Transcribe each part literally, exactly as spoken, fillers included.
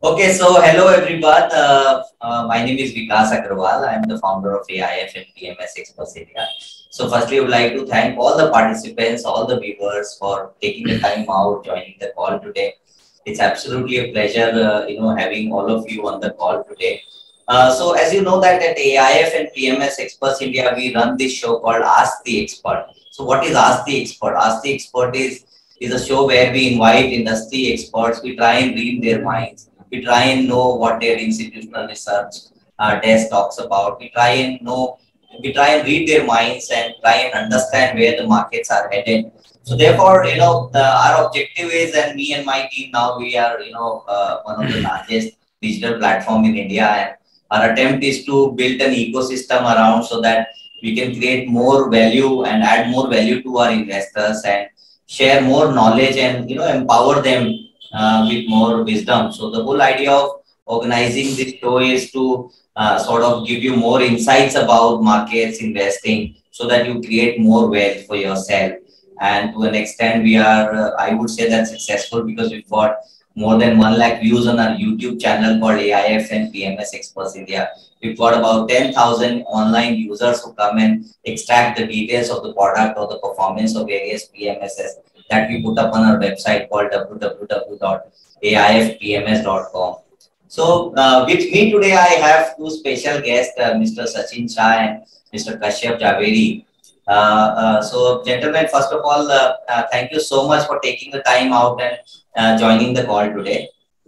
Okay, so hello everyone. Uh, uh, my name is Vikas Agarwal. I am the founder of A I F and P M S Experts India. So firstly, I would like to thank all the participants, all the viewers for taking the time out, joining the call today. It's absolutely a pleasure, uh, you know, having all of you on the call today. Uh, so as you know that at A I F and P M S Experts India, we run this show called Ask the Expert. So what is Ask the Expert? Ask the Expert is is a show where we invite industry experts. We try and read their minds. We try and know what their institutional research uh, desk talks about. We try and know, we try and read their minds and try and understand where the markets are headed. So therefore, you know, the, our objective is, and me and my team now, we are, you know, uh, one of the largest digital platform in India, and our attempt is to build an ecosystem around so that we can create more value and add more value to our investors and share more knowledge and you know empower them uh, with more wisdom. So the whole idea of organizing this show is to uh, sort of give you more insights about markets, investing, so that you create more wealth for yourself. And to an extent, we are, uh, I would say, that successful because we've got more than one lakh views on our YouTube channel called A I F and P M S Experts India. We've got about ten thousand online users who come and extract the details of the product or the performance of various P M Ss that we put up on our website called w w w dot a i f p m s dot com. So uh, with me today, I have two special guests, uh, Mister Sachin Shah and Mister Kashyap Javeri. Uh, uh, so gentlemen, first of all, uh, uh, thank you so much for taking the time out and uh, joining the call today.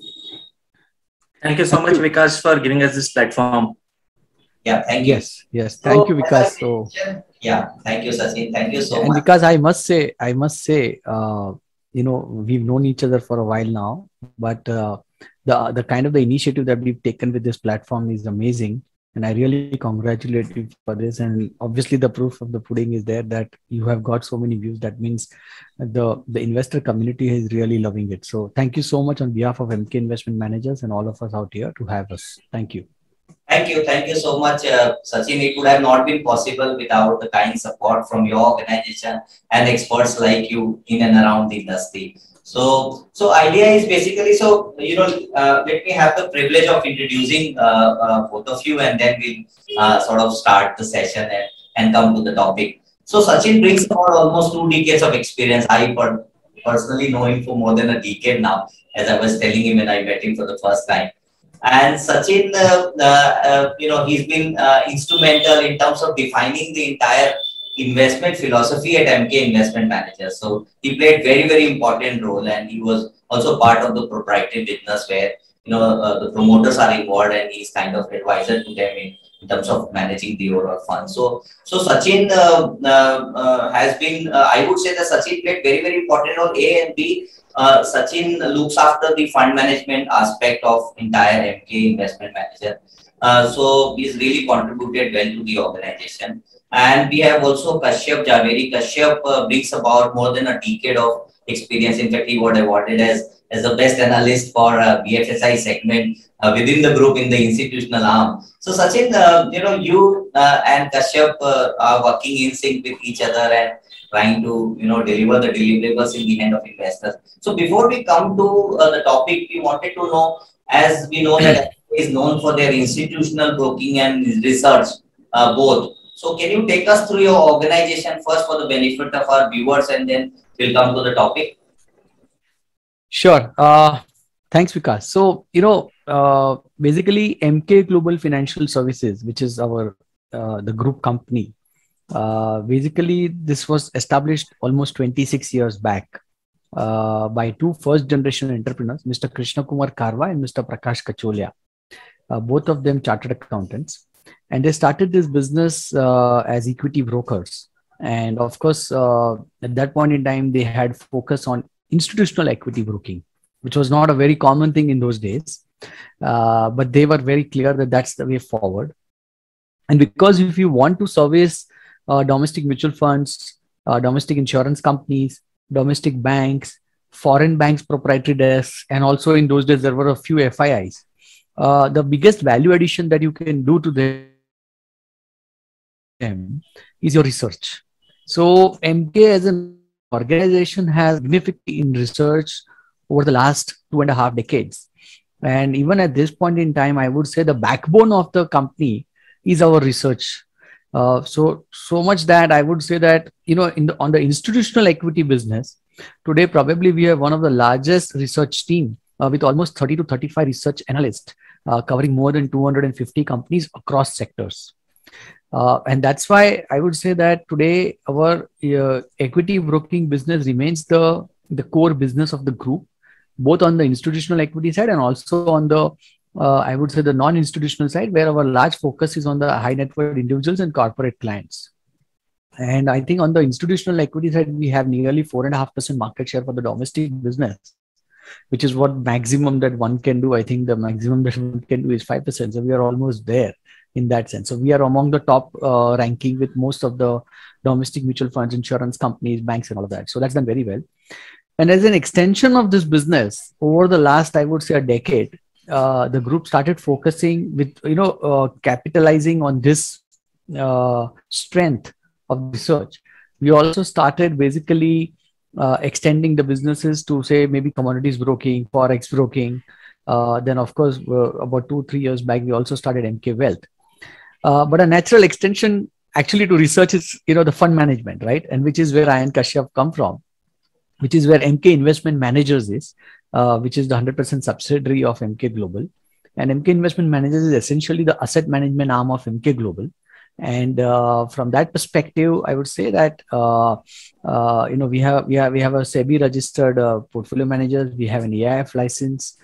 Thank you so Thank much, you. Vikas, for giving us this platform. Yeah, thank you. Yes, yes. Thank So, you, as I Vikas. So, mentioned, yeah, thank you, Sachin. Thank you so and much. because I must say, I must say, uh, you know, we've known each other for a while now, but uh, the the kind of the initiative that we've taken with this platform is amazing, and I really congratulate you for this. And obviously, the proof of the pudding is there that you have got so many views. That means the the investor community is really loving it. So, thank you so much on behalf of M K Investment Managers and all of us out here to have us. Thank you. Thank you. Thank you so much, uh, Sachin. It would have not been possible without the kind support from your organization and experts like you in and around the industry. So, so idea is basically, so, you know, uh, let me have the privilege of introducing uh, uh, both of you, and then we'll uh, sort of start the session and, and come to the topic. So Sachin brings about almost two decades of experience. I per personally know him for more than a decade now, as I was telling him when I met him for the first time. And Sachin, uh, uh, uh, you know, he's been uh, instrumental in terms of defining the entire investment philosophy at M K Investment Managers. So he played very, very important role, and he was also part of the proprietary business where you know uh, the promoters are involved, and he's kind of advisor to them in, in terms of managing the overall fund. So, so Sachin uh, uh, uh, has been, uh, I would say that Sachin played very, very important role. A and B. Uh, Sachin looks after the fund management aspect of entire M K Investment Manager. Uh, so he's really contributed well to the organization. And we have also Kashyap Javeri. Kashyap uh, brings about more than a decade of experience. In fact, he was awarded as, as the best analyst for uh, B F S I segment uh, within the group in the institutional arm. So Sachin, uh, you know, you uh, and Kashyap uh, are working in sync with each other and trying to you know deliver the deliverables in the hand of investors. So before we come to uh, the topic, we wanted to know, as we know that is known for their institutional broking and research uh, both. So can you take us through your organization first for the benefit of our viewers, and then we'll come to the topic. Sure. Uh, thanks, Vikas. So, you know, uh, basically M K Global Financial Services, which is our uh, the group company. Uh, basically, this was established almost twenty-six years back uh, by two first generation entrepreneurs, Mister Krishna Kumar Karwa and Mister Prakash Kacholia, uh, both of them chartered accountants. And they started this business uh, as equity brokers. And of course, uh, at that point in time, they had focus on institutional equity broking, which was not a very common thing in those days. Uh, but they were very clear that that's the way forward. And because if you want to service uh, domestic mutual funds, uh, domestic insurance companies, domestic banks, foreign banks, proprietary desks, and also in those days, there were a few F I Is. Uh, the biggest value addition that you can do to them is your research. So M K as an organization has significantly in research over the last two and a half decades. And even at this point in time, I would say the backbone of the company is our research. Uh, so, so much that I would say that, you know, in the, on the institutional equity business, today, probably we have one of the largest research team uh, with almost thirty to thirty-five research analysts uh, covering more than two hundred fifty companies across sectors. Uh, and that's why I would say that today our uh, equity broking business remains the, the core business of the group, both on the institutional equity side and also on the, uh, I would say the non-institutional side, where our large focus is on the high net worth individuals and corporate clients. And I think on the institutional equity side, we have nearly four and a half percent market share for the domestic business, which is what maximum that one can do. I think the maximum that one can do is five percent. So we are almost there in that sense. So we are among the top uh, ranking with most of the domestic mutual funds, insurance companies, banks, and all of that. So that's done very well. And as an extension of this business, over the last, I would say, a decade, uh, the group started focusing with, you know, uh, capitalizing on this uh, strength of research. We also started basically uh, extending the businesses to, say, maybe commodities broking, forex broking. Uh, then, of course, uh, about two, three years back, we also started M K Wealth. Uh, but a natural extension actually to research is, you know, the fund management, right? And which is where I and Kashyap come from, which is where M K Investment Managers is, uh, which is the one hundred percent subsidiary of M K Global. And M K Investment Managers is essentially the asset management arm of M K Global. And uh, from that perspective, I would say that uh, uh, you know we have we have we have a SEBI registered uh, portfolio manager. We have an A I F license.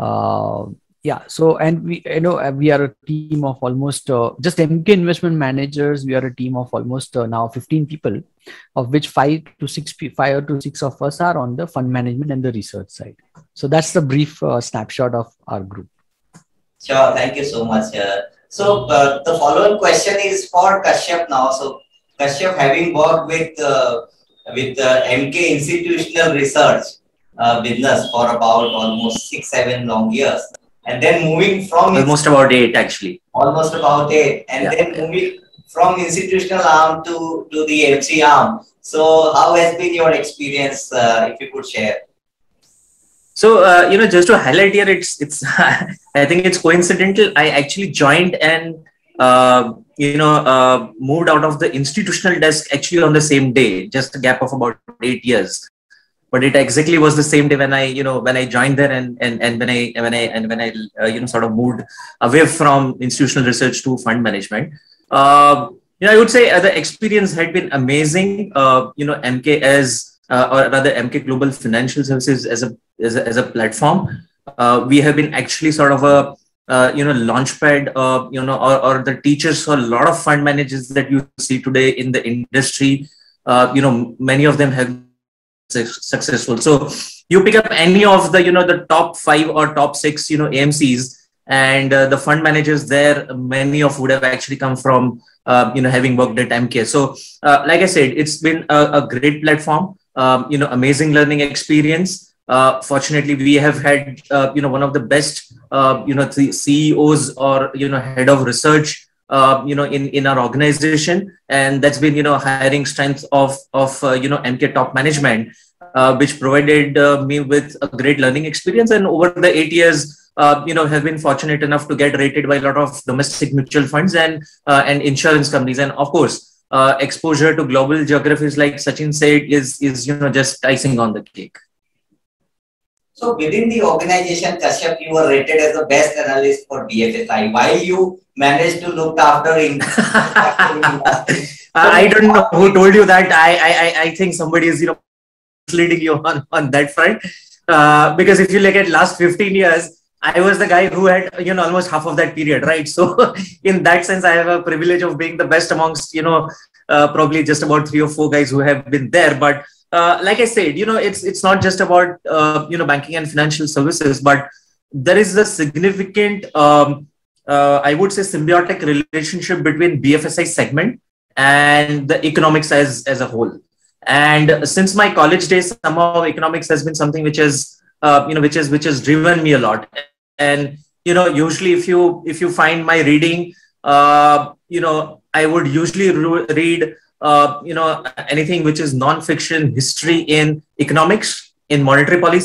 Uh, yeah. So and we you know we are a team of almost uh, just M K Investment Managers. We are a team of almost uh, now fifteen people, of which five to six five to six of us are on the fund management and the research side. So that's the brief uh, snapshot of our group. Sure. Thank you so much. Uh, So uh, the following question is for Kashyap now. So Kashyap, having worked with uh, with uh, M K institutional research uh, business for about almost six, seven long years, and then moving from almost about eight actually, almost about eight, and yeah, then yeah. moving from institutional arm to to the M C arm. So how has been your experience? Uh, if you could share. So, uh, you know, just to highlight here, it's, it's I think it's coincidental. I actually joined and, uh, you know, uh, moved out of the institutional desk actually on the same day, just a gap of about eight years. But it exactly was the same day when I, you know, when I joined there and, and, and when I, when I, and when I, uh, you know, sort of moved away from institutional research to fund management. Uh, you know, I would say uh, the experience had been amazing. Uh, you know, M K as, Uh, or rather M K Global Financial Services as a as a, as a platform, uh, we have been actually sort of a uh, you know launchpad, uh, you know, or, or the teachers for a lot of fund managers that you see today in the industry. Uh, you know, many of them have been successful. So you pick up any of the you know the top five or top six you know A M Cs, and uh, the fund managers there, many of would have actually come from uh, you know having worked at M K. So uh, like I said, it's been a, a great platform. Um, you know, amazing learning experience. Uh, fortunately, we have had, uh, you know, one of the best, uh, you know, the C E Os or, you know, head of research, uh, you know, in, in our organization. And that's been, you know, hiring strength of, of uh, you know, M K top management, uh, which provided uh, me with a great learning experience. And over the eight years, uh, you know, have been fortunate enough to get rated by a lot of domestic mutual funds and, uh, and insurance companies. And of course, Uh, exposure to global geographies, like Sachin said, is is you know just icing on the cake. So within the organization, Kashyap, you were rated as the best analyst for B F S I. While you managed to look after in, I don't know who told you that. I I I think somebody is you know misleading you on on that front. Uh, because if you look at last fifteen years. I was the guy who had, you know, almost half of that period, right? So in that sense, I have a privilege of being the best amongst, you know, uh, probably just about three or four guys who have been there. But uh, like I said, you know, it's it's not just about, uh, you know, banking and financial services, but there is a significant, um, uh, I would say, symbiotic relationship between B F S I segment and the economics as, as a whole. And since my college days, somehow economics has been something which is, uh, you know, which is which has driven me a lot. And, you know, usually if you if you find my reading, uh, you know, I would usually read, uh, you know, anything which is non-fiction history in economics, in monetary policy,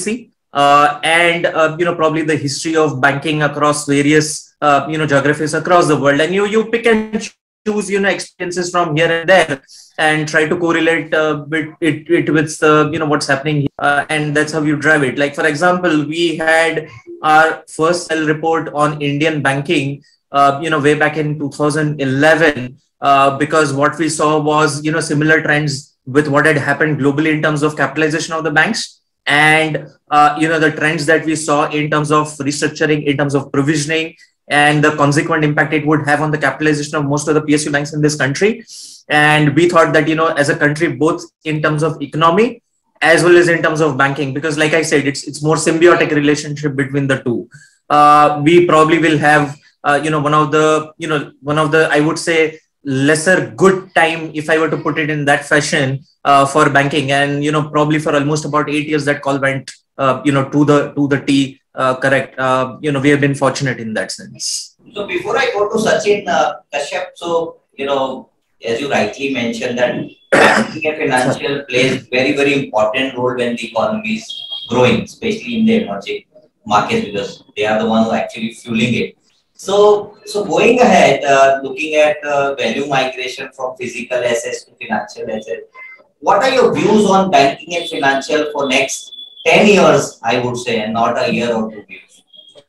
uh, and uh, you know probably the history of banking across various uh, you know geographies across the world, and you you pick and choose you know experiences from here and there and try to correlate uh, it, it, it with uh, you know what's happening here, uh, and that's how you drive it. Like for example, we had our first cell report on Indian banking uh, you know way back in two thousand eleven, uh, because what we saw was you know similar trends with what had happened globally in terms of capitalization of the banks, and uh, you know the trends that we saw in terms of restructuring, in terms of provisioning, and the consequent impact it would have on the capitalization of most of the P S U banks in this country. And we thought that, you know, as a country, both in terms of economy as well as in terms of banking, because like I said, it's it's more symbiotic relationship between the two. Uh, we probably will have, uh, you know, one of the, you know, one of the, I would say, lesser good time, if I were to put it in that fashion, uh, for banking. And, you know, probably for almost about eight years, that call went, uh, you know, to the, to the T, uh, correct. Uh, you know, we have been fortunate in that sense. So before I go to Sachin, uh, Kashyap, so, you know, as you rightly mentioned, that banking and financial plays very, very important role when the economy is growing, especially in the emerging markets, because they are the one who are actually fueling it. So, so going ahead, uh, looking at uh, value migration from physical assets to financial assets, what are your views on banking and financial for next ten years, I would say, and not a year or two years?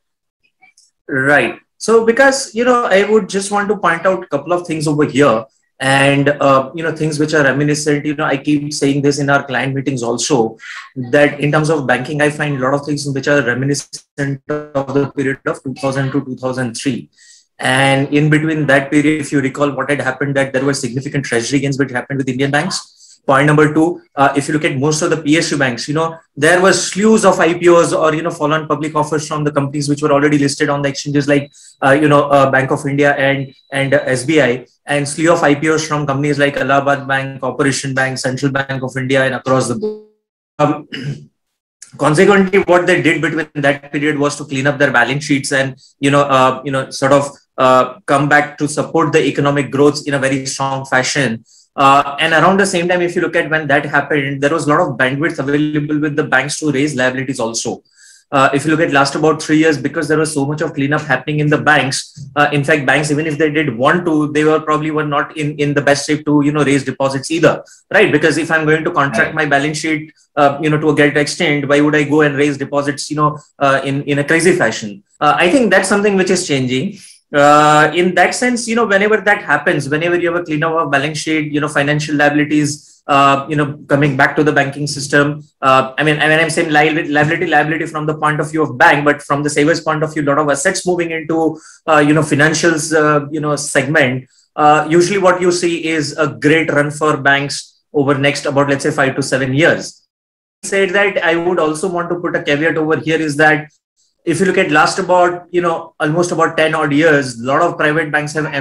Right. So, because, you know, I would just want to point out a couple of things over here. And, uh, you know, things which are reminiscent, you know, I keep saying this in our client meetings also, that in terms of banking, I find a lot of things which are reminiscent of the period of two thousand to two thousand three. And in between that period, if you recall what had happened, that there were significant treasury gains which happened with Indian banks. Point number two, uh, if you look at most of the P S U banks, you know, there were slews of I P Os or, you know, follow-on public offers from the companies which were already listed on the exchanges like, uh, you know, uh, Bank of India and, and uh, S B I, and slew of I P Os from companies like Allahabad Bank, Corporation Bank, Central Bank of India, and across the board. Um, consequently, what they did between that period was to clean up their balance sheets and, you know, uh, you know, sort of uh, come back to support the economic growth in a very strong fashion. Uh, and around the same time, if you look at when that happened, there was a lot of bandwidth available with the banks to raise liabilities also. Uh, if you look at last about three years, because there was so much of cleanup happening in the banks, uh, in fact, banks, even if they did want to, they were probably were not in, in the best shape to, you know, raise deposits either, right? Because if I'm going to contract my balance sheet, uh, you know, to a great extent, why would I go and raise deposits, you know, uh, in, in a crazy fashion? Uh, I think that's something which is changing. Uh, in that sense, you know, whenever that happens, whenever you have a cleanup of balance sheet, you know, financial liabilities, uh, you know, coming back to the banking system. Uh, I mean, I mean, I'm saying liability, liability from the point of view of bank, but from the savers' point of view, a lot of assets moving into, uh, you know, financials, uh, you know, segment. Uh, usually what you see is a great run for banks over next about, let's say, five to seven years. Said that, I would also want to put a caveat over here is that if you look at last about, you know, almost about ten odd years, a lot of private banks have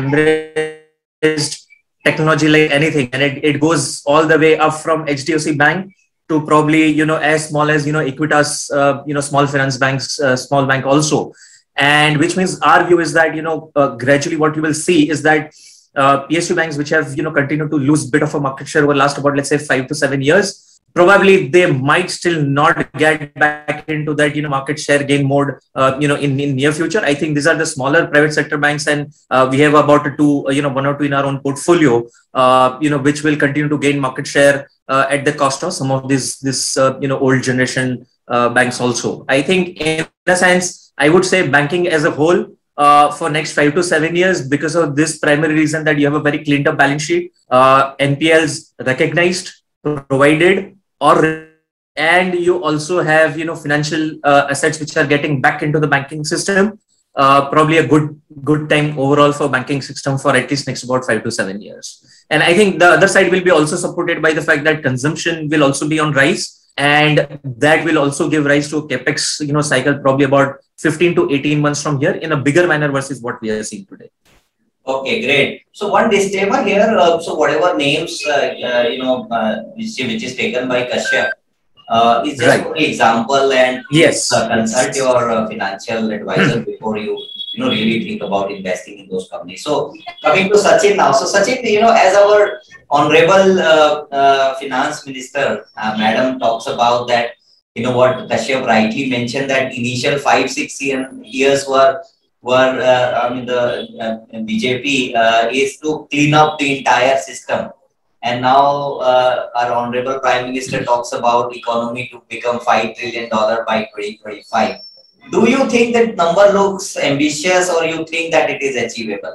embraced technology like anything. And it, it goes all the way up from H D F C Bank to probably, you know, as small as, you know, Equitas, uh, you know, small finance banks, uh, small bank also. And which means our view is that, you know, uh, gradually what you will see is that uh, P S U banks, which have, you know, continued to lose a bit of a market share over last about, let's say, five to seven years, probably they might still not get back into that, you know, market share gain mode, uh, you know, in, in near future. I think these are the smaller private sector banks, and uh, we have about two, uh, you know, one or two in our own portfolio, uh, you know, which will continue to gain market share uh, at the cost of some of these, this, uh, you know, old generation uh, banks also. I think in a sense, I would say banking as a whole uh, for next five to seven years, because of this primary reason that you have a very cleaned up balance sheet, uh, N P Ls recognized, provided, or and you also have, you know, financial uh, assets which are getting back into the banking system. Uh, probably a good good time overall for banking system for at least next about five to seven years. And I think the other side will be also supported by the fact that consumption will also be on rise, and that will also give rise to a capex, you know, cycle probably about fifteen to eighteen months from here in a bigger manner versus what we are seeing today. Okay, great. So one disclaimer here. Uh, so whatever names uh, uh, you know uh, which, which is taken by Kashyap uh, is just Right. an example, and Yes, uh, consult your uh, financial advisor before you you know really think about investing in those companies. So coming to Sachin now. So Sachin, you know, as our honorable uh, uh, finance minister, uh, Madam talks about that you know what Kashyap rightly mentioned, that initial five, six year, years were were uh, I mean the uh, B J P uh, is to clean up the entire system, and now uh, our honorable Prime Minister talks about economy to become five trillion dollar by twenty twenty-five. Do you think that number looks ambitious, or you think that it is achievable?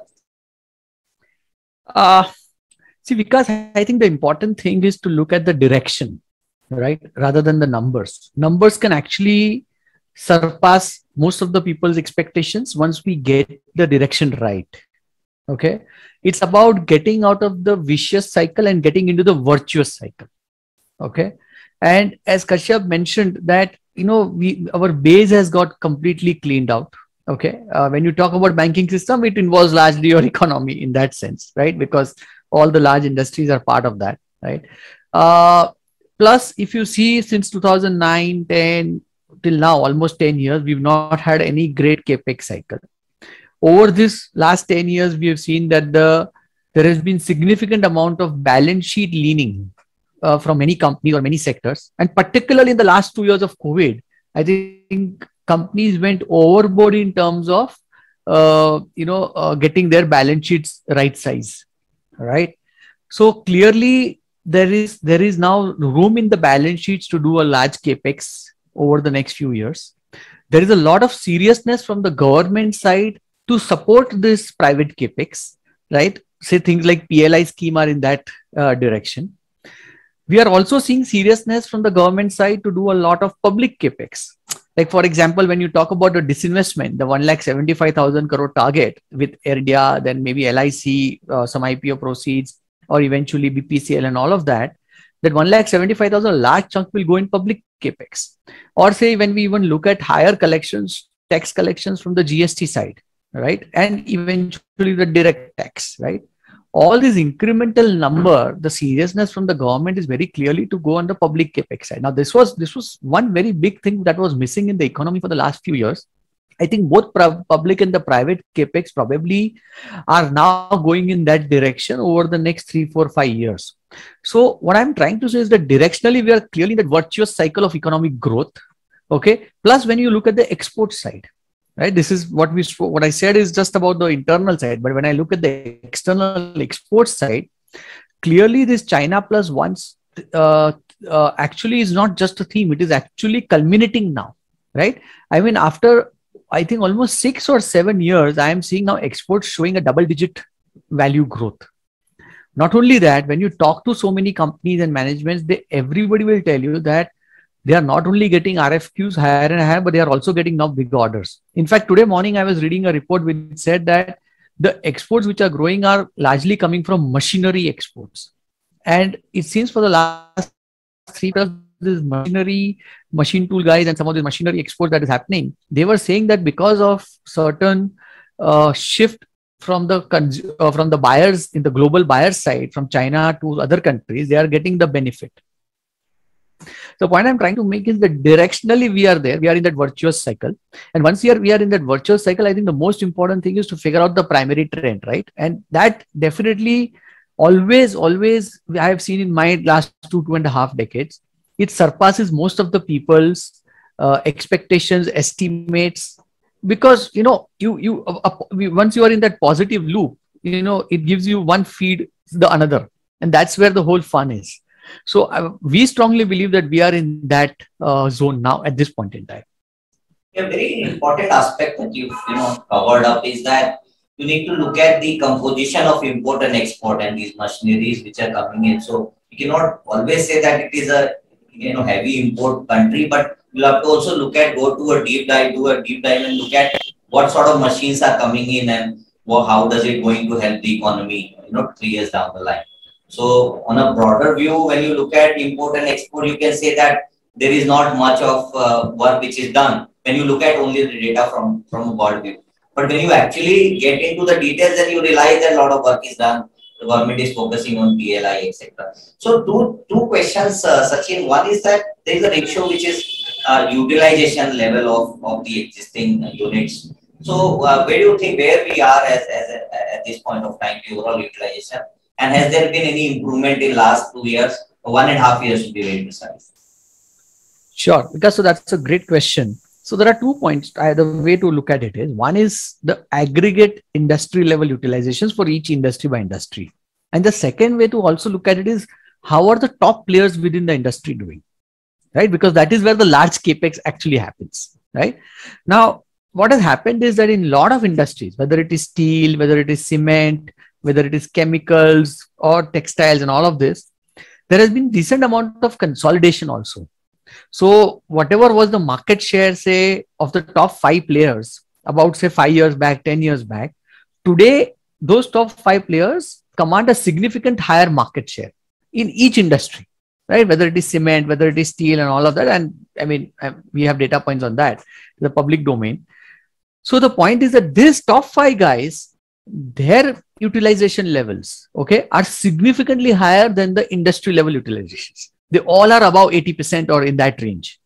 Uh, see, because I think the important thing is to look at the direction, right, rather than the numbers. Numbers can actually surpass most of the people's expectations once we get the direction right. Okay, it's about getting out of the vicious cycle and getting into the virtuous cycle. Okay, and as Kashyap mentioned that, you know, we our base has got completely cleaned out. Okay, uh, when you talk about banking system, it involves largely your economy in that sense, right? Because all the large industries are part of that, right? Uh, plus, if you see since two thousand nine, ten till now, almost ten years, we've not had any great capex cycle. Over this last ten years, we have seen that the there has been significant amount of balance sheet leaning uh, from many companies or many sectors, and particularly in the last two years of COVID, I think companies went overboard in terms of uh, you know uh, getting their balance sheets right size, right? So clearly there is there is now room in the balance sheets to do a large capex over the next few years. There is a lot of seriousness from the government side to support this private capex, right? Say things like P L I scheme are in that uh, direction. We are also seeing seriousness from the government side to do a lot of public capex. Like, for example, when you talk about the disinvestment, the one lakh seventy-five thousand crore target with Air India, then maybe L I C, uh, some I P O proceeds, or eventually B P C L and all of that, that one lakh seventy-five thousand, large chunk will go in public capex. Or say when we even look at higher collections, tax collections from the G S T side, right? And eventually the direct tax, right? All this incremental number, the seriousness from the government is very clearly to go on the public capex side. Now, this was this was one very big thing that was missing in the economy for the last few years. I think both public and the private capex probably are now going in that direction over the next three, four, five years. So what I'm trying to say is that directionally we are clearly in that virtuous cycle of economic growth. Okay. Plus, when you look at the export side, right, this is what we what I said is just about the internal side. But when I look at the external export side, clearly this China plus one uh, uh, actually is not just a theme. It is actually culminating now, right? I mean, after I think almost six or seven years, I am seeing now exports showing a double-digit value growth. Not only that, when you talk to so many companies and managements, they everybody will tell you that they are not only getting R F Qs higher and higher, but they are also getting now big orders. In fact, today morning, I was reading a report which said that the exports which are growing are largely coming from machinery exports. And it seems for the last three years, this machinery, machine tool guys and some of the machinery exports that is happening, they were saying that because of certain uh, shift from the uh, from the buyers in the global buyers side, from China to other countries, they are getting the benefit. The point I'm trying to make is that directionally we are there. We are in that virtuous cycle. And once we are, we are in that virtuous cycle, I think the most important thing is to figure out the primary trend, right? And that definitely always, always, I have seen in my last two, two and a half decades, it surpasses most of the people's uh, expectations, estimates, because, you know, you, you, uh, uh, once you are in that positive loop, you know, it gives you one feed the another. And that's where the whole fun is. So uh, we strongly believe that we are in that uh, zone now at this point in time. A very important aspect that you've you know covered up is that you need to look at the composition of import and export and these machineries which are coming in. So you cannot always say that it is a you know heavy import country, but you have to also look at go to a deep dive, do a deep dive, and look at what sort of machines are coming in and what, how does it going to help the economy you know three years down the line. So on a broader view, when you look at import and export, you can say that there is not much of uh, work which is done when you look at only the data from, from a broad view. But when you actually get into the details, then you realize that a lot of work is done. The government is focusing on P L I, et cetera. So two, two questions, uh, Sachin. One is that there is a ratio which is uh, utilization level of, of the existing uh, units. So uh, where do you think where we are as, as a, at this point of time, the overall utilization? And has there been any improvement in last two years, or one and a half years to be very precise? Sure, because so that's a great question. So there are two points. Uh, the way to look at it is, one is the aggregate industry level utilizations for each industry by industry. And the second way to also look at it is, how are the top players within the industry doing, right? Because that is where the large capex actually happens, right? Now, what has happened is that in a lot of industries, whether it is steel, whether it is cement, whether it is chemicals or textiles and all of this, there has been decent amount of consolidation also. So whatever was the market share, say, of the top five players about, say, five years back, ten years back, today, those top five players command a significant higher market share in each industry, right? Whether it is cement, whether it is steel and all of that. And I mean, we have data points on that, the public domain. So the point is that these top five guys, their utilization levels, okay, are significantly higher than the industry level utilizations. They all are above eighty percent or in that range.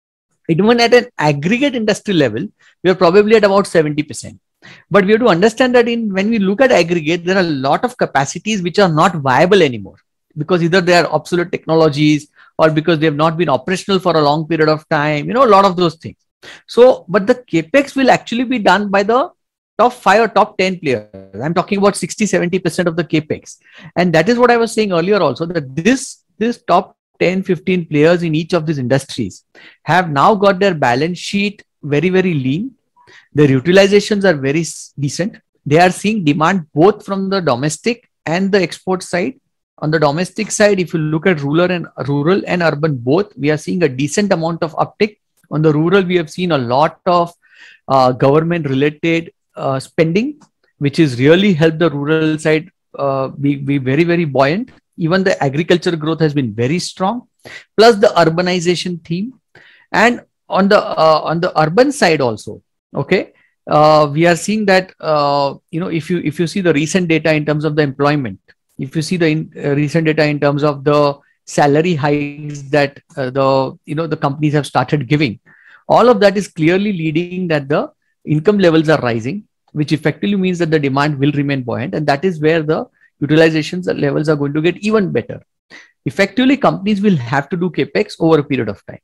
Even at an aggregate industry level, we are probably at about seventy percent. But we have to understand that in when we look at aggregate, there are a lot of capacities which are not viable anymore, because either they are obsolete technologies or because they have not been operational for a long period of time, you know, a lot of those things. So, but the capex will actually be done by the top five or top ten players. I'm talking about sixty, seventy percent of the capex. And that is what I was saying earlier also, that this, this top ten, fifteen players in each of these industries have now got their balance sheet very, very lean. Their utilizations are very decent. They are seeing demand both from the domestic and the export side. On the domestic side, if you look at rural and rural and urban both, we are seeing a decent amount of uptick. On the rural, we have seen a lot of uh, government related uh, spending, which has really helped the rural side uh, be, be very, very buoyant. Even the agriculture growth has been very strong, plus the urbanization theme. And on the uh, on the urban side also, okay, uh, we are seeing that uh, you know, if you if you see the recent data in terms of the employment, if you see the in, uh, recent data in terms of the salary hikes that uh, the you know the companies have started giving, all of that is clearly leading that the income levels are rising, which effectively means that the demand will remain buoyant, and that is where the utilizations levels are going to get even better. Effectively, companies will have to do capex over a period of time.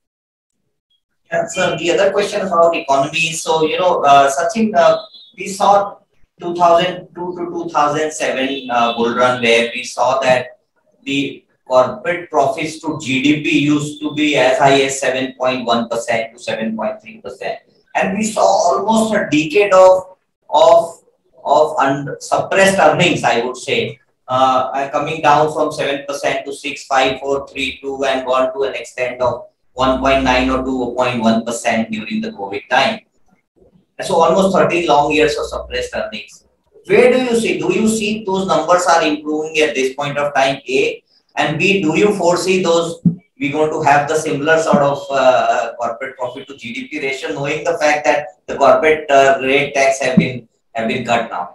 Yeah, so the other question about economy. So, you know, uh, Sachin, uh, we saw two thousand two to two thousand seven uh, bull run where we saw that the corporate profits to G D P used to be as high as seven point one percent to seven point three percent. And we saw almost a decade of, of of under, suppressed earnings, I would say, uh, coming down from seven percent to six, five, four, three, two, and gone to an extent of one point nine or two point one percent during the COVID time. So almost thirteen long years of suppressed earnings. Where do you see, do you see those numbers are improving at this point of time, A? And B, do you foresee those, we're going to have the similar sort of uh, corporate profit to G D P ratio, knowing the fact that the corporate uh, rate tax have been have been cut now?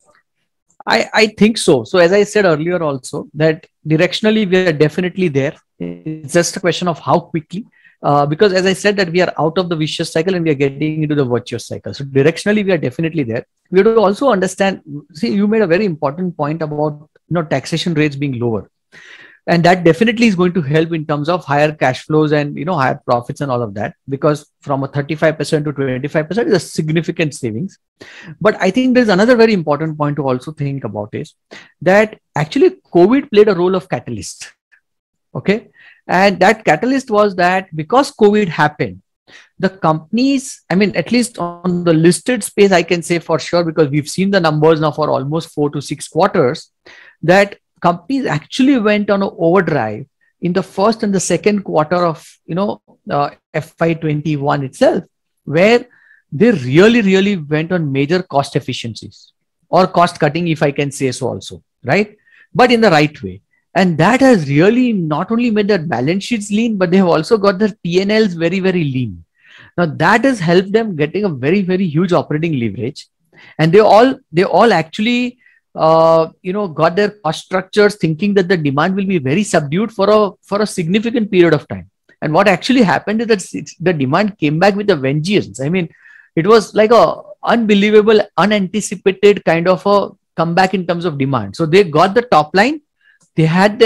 I, I think so. So as I said earlier also, that directionally we are definitely there. It's just a question of how quickly, uh, because as I said that we are out of the vicious cycle and we are getting into the virtuous cycle. So directionally we are definitely there. We have to also understand, see, you made a very important point about, you know, taxation rates being lower. And that definitely is going to help in terms of higher cash flows and, you know, higher profits and all of that, because from a thirty-five percent to twenty-five percent is a significant savings. But I think there's another very important point to also think about is that actually COVID played a role of catalyst. Okay. And that catalyst was that because COVID happened, the companies, I mean, at least on the listed space, I can say for sure, because we've seen the numbers now for almost four to six quarters, that companies actually went on an overdrive in the first and the second quarter of, you know, uh, F Y twenty-one itself, where they really, really went on major cost efficiencies or cost cutting, if I can say so also, right? But in the right way. And that has really not only made their balance sheets lean, but they have also got their P and Ls very, very lean. Now that has helped them getting a very, very huge operating leverage. And they all, they all actually, Uh, you know, got their cost structures thinking that the demand will be very subdued for a for a significant period of time. And what actually happened is that the demand came back with a vengeance. I mean, it was like a unbelievable, unanticipated kind of a comeback in terms of demand. So they got the top line, they had their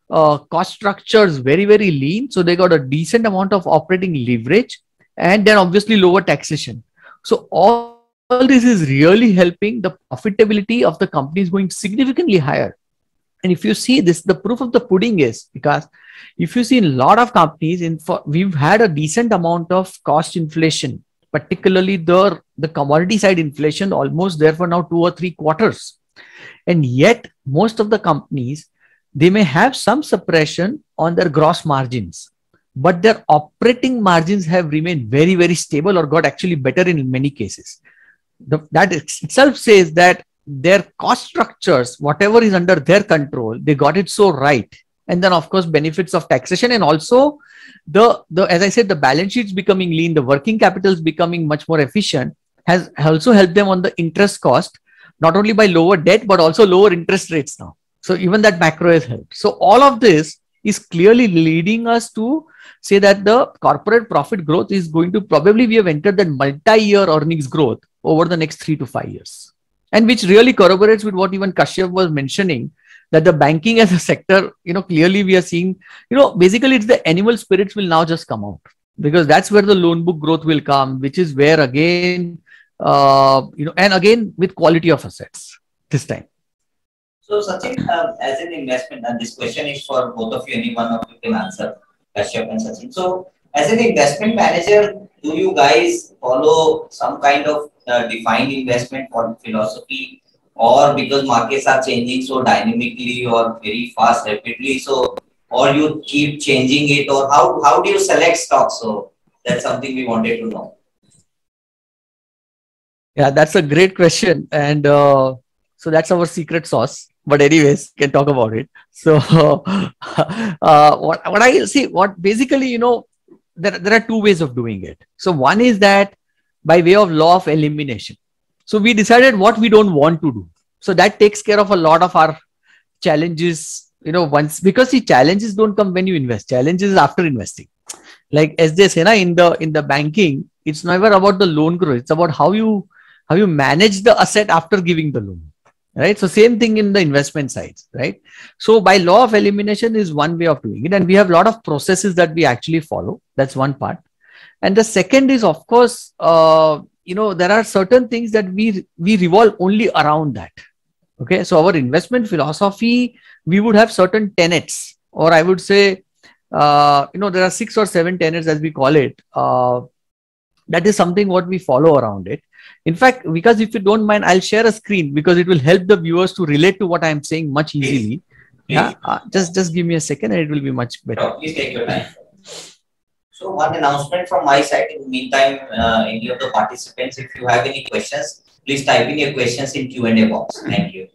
uh, cost structures very, very lean. So they got a decent amount of operating leverage, and then obviously lower taxation. So all this is really helping the profitability of the companies going significantly higher. And if you see this, the proof of the pudding is because if you see in a lot of companies, in for, we've had a decent amount of cost inflation, particularly the, the commodity side inflation, almost there for now two or three quarters. And yet most of the companies, they may have some suppression on their gross margins, but their operating margins have remained very, very stable or got actually better in many cases. The, that itself says that their cost structures, whatever is under their control, they got it so right. And then of course, benefits of taxation, and also the, the as I said, the balance sheets becoming lean, the working capital is becoming much more efficient, has also helped them on the interest cost, not only by lower debt, but also lower interest rates now. So even that macro has helped. So all of this is clearly leading us to say that the corporate profit growth is going to probably, we have entered that multi-year earnings growth over the next three to five years. And which really corroborates with what even Kashyap was mentioning, that the banking as a sector, you know, clearly we are seeing, you know, basically it's the animal spirits will now just come out, because that's where the loan book growth will come, which is where again, uh, you know, and again with quality of assets this time. So Sachin, uh, as an investment, and this question is for both of you, any one of you can answer, Kashyap and Sachin. So as an investment manager, do you guys follow some kind of uh, defined investment philosophy, or because markets are changing so dynamically or very fast, rapidly, so, or you keep changing it, or how, how do you select stocks? So that's something we wanted to know. Yeah, that's a great question. And uh, so that's our secret sauce. But anyways, can talk about it. So uh, what, what I see, what basically, you know, there, there are two ways of doing it. So one is that by way of law of elimination. So we decided what we don't want to do. So that takes care of a lot of our challenges, you know, once, because the challenges don't come when you invest, challenges after investing. Like as they say, na, in the, in the banking, it's never about the loan growth. It's about how you, how you manage the asset after giving the loan. Right. So same thing in the investment side, right? So by law of elimination is one way of doing it. And we have a lot of processes that we actually follow. That's one part. And the second is, of course, uh, you know, there are certain things that we, we revolve only around that. Okay. So our investment philosophy, we would have certain tenets, or I would say, uh, you know, there are six or seven tenets as we call it. Uh, that is something what we follow around it. In fact, because if you don't mind, I'll share a screen because it will help the viewers to relate to what I'm saying much easily. Please. Yeah, uh, just just give me a second and it will be much better. Oh, please take your time. So one announcement from my side. In the meantime, uh, any of the participants, if you have any questions, please type in your questions in Q and A box. Thank you.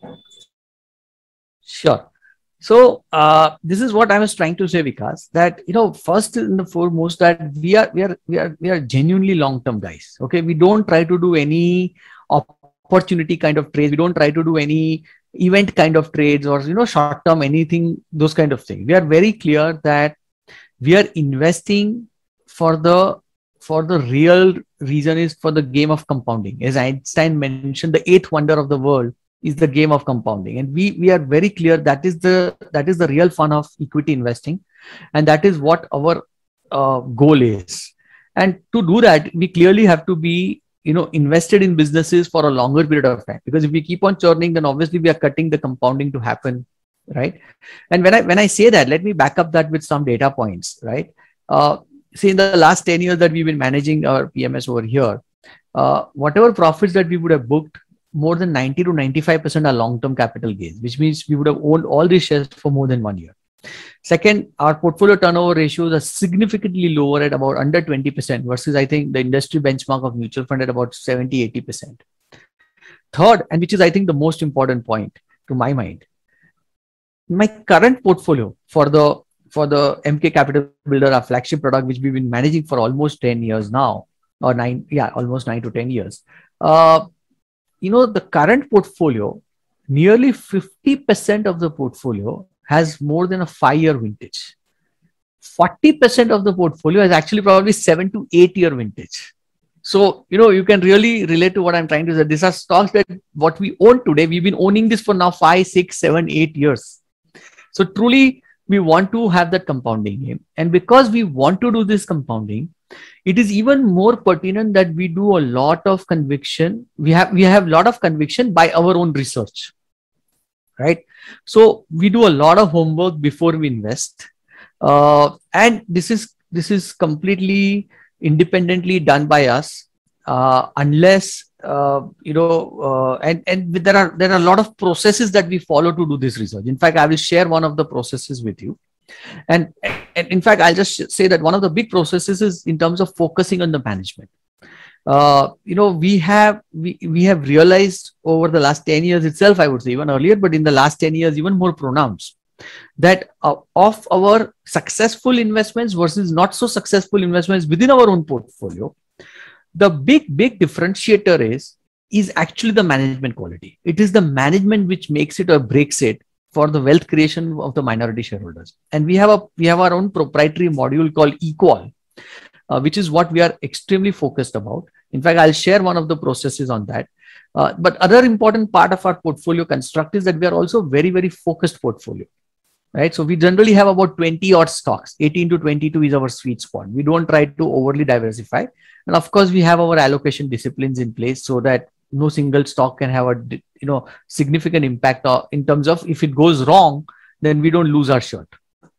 Sure. So uh, this is what I was trying to say, Vikas, that, you know, first and foremost, that we are, we are, we are, we are genuinely long-term guys. Okay. We don't try to do any opportunity kind of trades. We don't try to do any event kind of trades or, you know, short-term, anything, those kind of things. We are very clear that we are investing for the, for the real reason is for the game of compounding. As Einstein mentioned, the eighth wonder of the world is the game of compounding. And we, we are very clear that is the, that is the real fun of equity investing. And that is what our uh, goal is. And to do that, we clearly have to be, you know, invested in businesses for a longer period of time, because if we keep on churning, then obviously we are cutting the compounding to happen. Right. And when I, when I say that, let me back up that with some data points, right? Uh, see, in the last ten years that we've been managing our P M S over here, uh, whatever profits that we would have booked, more than ninety to ninety-five percent are long-term capital gains, which means we would have owned all these shares for more than one year. Second, our portfolio turnover ratios are significantly lower at about under twenty percent versus, I think, the industry benchmark of mutual fund at about seventy, eighty percent. Third, and which is, I think, the most important point to my mind, my current portfolio for the, for the M K Capital Builder, our flagship product, which we've been managing for almost ten years now, or nine, yeah, almost nine to ten years. Uh, You know, the current portfolio, nearly fifty percent of the portfolio has more than a five-year vintage. forty percent of the portfolio is actually probably seven to eight-year vintage. So, you know, you can really relate to what I'm trying to say. These are stocks that what we own today, we've been owning this for now five, six, seven, eight years. So truly, we want to have that compounding game. And because we want to do this compounding, it is even more pertinent that we do a lot of conviction. We have we have a lot of conviction by our own research, right? So we do a lot of homework before we invest, uh, and this is this is completely independently done by us, uh, unless uh, you know, uh, and and there are there are a lot of processes that we follow to do this research. In fact, I will share one of the processes with you. And, and in fact, I'll just say that one of the big processes is in terms of focusing on the management. Uh, you know, we have we, we have realized over the last ten years itself, I would say even earlier, but in the last ten years, even more pronounced, that uh, of our successful investments versus not so successful investments within our own portfolio, the big, big differentiator is, is actually the management quality. It is the management which makes it or breaks it for the wealth creation of the minority shareholders. And we have a we have our own proprietary module called Equal, uh, which is what we are extremely focused about. In fact, I'll share one of the processes on that. Uh, but other important part of our portfolio construct is that we are also very, very focused portfolio, right? So we generally have about twenty odd stocks. eighteen to twenty-two is our sweet spot. We don't try to overly diversify. And of course, we have our allocation disciplines in place so that no single stock can have a you know significant impact in terms of if it goes wrong, then we don't lose our shirt,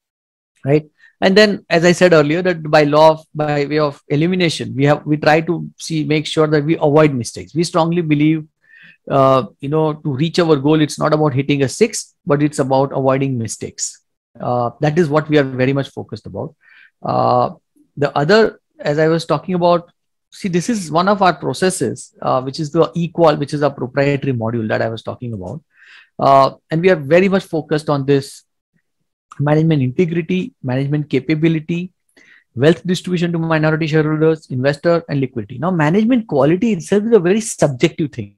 right? And then, as I said earlier, that by law of by way of elimination, we have we try to see make sure that we avoid mistakes. We strongly believe, uh, you know, to reach our goal, it's not about hitting a six, but it's about avoiding mistakes. Uh, that is what we are very much focused about. Uh, the other, as I was talking about. See, this is one of our processes, uh, which is the Equal, which is a proprietary module that I was talking about. Uh, and we are very much focused on this management integrity, management capability, wealth distribution to minority shareholders, investor, and liquidity. Now, management quality itself is a very subjective thing,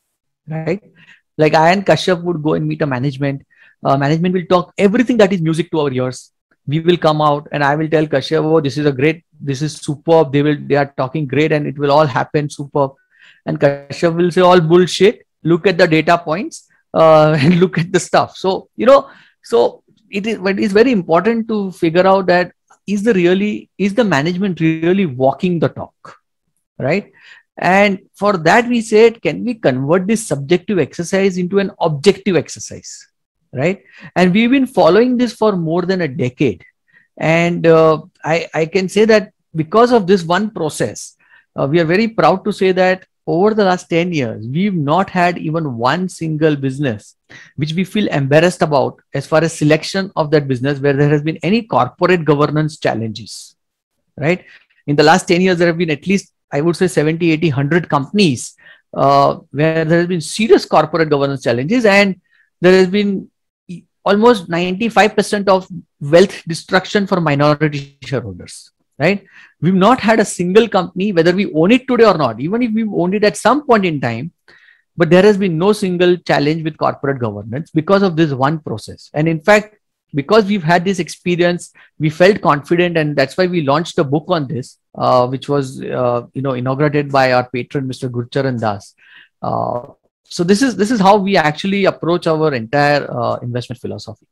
right? Like I and Kashyap would go and meet a management. Uh, management will talk everything that is music to our ears. We will come out and I will tell Kashyap, oh, this is a great, this is superb. They will, they are talking great and it will all happen superb. And Kashyap will say all bullshit. Look at the data points uh, and look at the stuff. So, you know, so it is, but it's very important to figure out that is the really, is the management really walking the talk, right? And for that we said, can we convert this subjective exercise into an objective exercise? Right. And we've been following this for more than a decade. And uh, I, I can say that because of this one process, uh, we are very proud to say that over the last ten years, we've not had even one single business which we feel embarrassed about as far as selection of that business where there has been any corporate governance challenges. Right. In the last ten years, there have been at least, I would say seventy, eighty, one hundred companies uh, where there has been serious corporate governance challenges and there has been almost ninety-five percent of wealth destruction for minority shareholders, right? We've not had a single company, whether we own it today or not, even if we've owned it at some point in time, but there has been no single challenge with corporate governance because of this one process. And in fact, because we've had this experience, we felt confident and that's why we launched a book on this, uh, which was, uh, you know, inaugurated by our patron, Mister Gurcharan Das. Uh, So this is this is how we actually approach our entire uh, investment philosophy.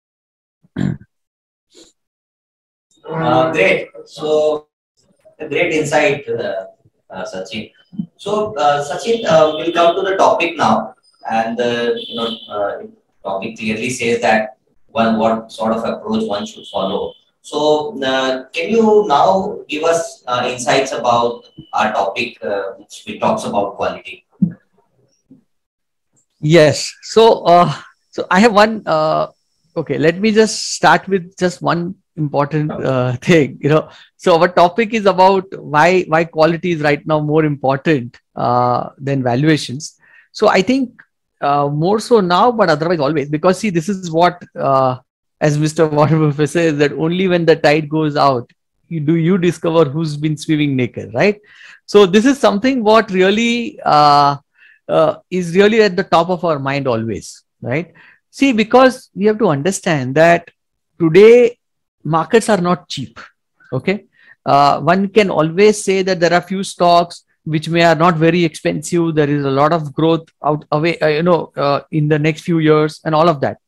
Uh, great. So a great insight, uh, uh, Sachin. So uh, Sachin, uh, we'll come to the topic now, and uh, you know, uh, topic clearly says that one what sort of approach one should follow. So uh, can you now give us uh, insights about our topic, uh, which we talks about quality? Yes. So, uh, so I have one. Uh, okay, let me just start with just one important uh, thing. You know, so our topic is about why why quality is right now more important uh, than valuations. So I think uh, more so now, but otherwise always, because see, this is what, uh, as Mister Warren Buffett says, that only when the tide goes out, you, do you discover who's been swimming naked, right? So this is something what really. Uh, Uh, is really at the top of our mind always, right? See, because we have to understand that today markets are not cheap, okay? Uh, one can always say that there are few stocks which may are not very expensive. There is a lot of growth out away, uh, you know, uh, in the next few years and all of that. But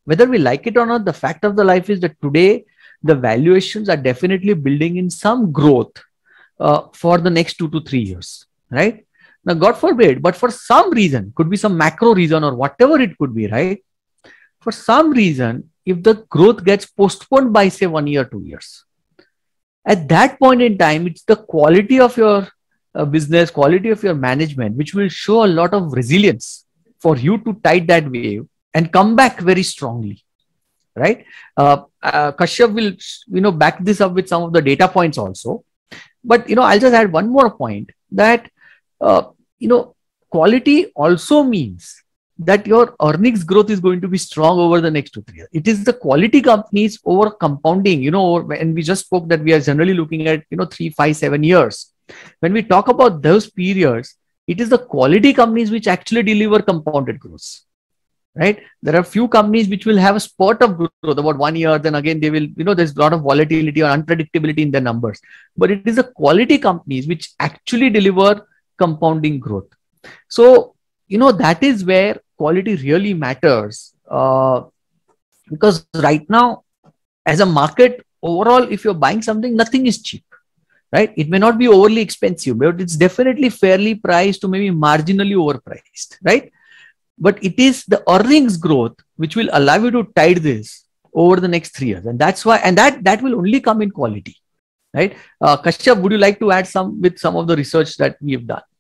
whether we like it or not, the fact of the life is that today the valuations are definitely building in some growth uh, for the next two to three years, right? Now, God forbid, but for some reason, could be some macro reason or whatever it could be, right? For some reason, if the growth gets postponed by say one year, two years, at that point in time, it's the quality of your uh, business, quality of your management, which will show a lot of resilience for you to tide that wave and come back very strongly, right? Uh, uh, Kashyap will, you know, back this up with some of the data points also. But, you know, I'll just add one more point that, uh, you know, quality also means that your earnings growth is going to be strong over the next two, three years. It is the quality companies over compounding, you know, and we just spoke that we are generally looking at, you know, three, five, seven years. When we talk about those periods, it is the quality companies which actually deliver compounded growth, right? There are few companies which will have a spurt of growth about one year, then again they will, you know, there's a lot of volatility or unpredictability in their numbers. But it is the quality companies which actually deliver compounding growth. So, you know, that is where quality really matters. Uh, because right now, as a market overall, if you're buying something, nothing is cheap. Right? It may not be overly expensive, but it's definitely fairly priced to maybe marginally overpriced, right? But it is the earnings growth which will allow you to tide this over the next three years. And that's why, and that, that will only come in quality, right? Uh, Kashyap, would you like to add some with some of the research that we have done?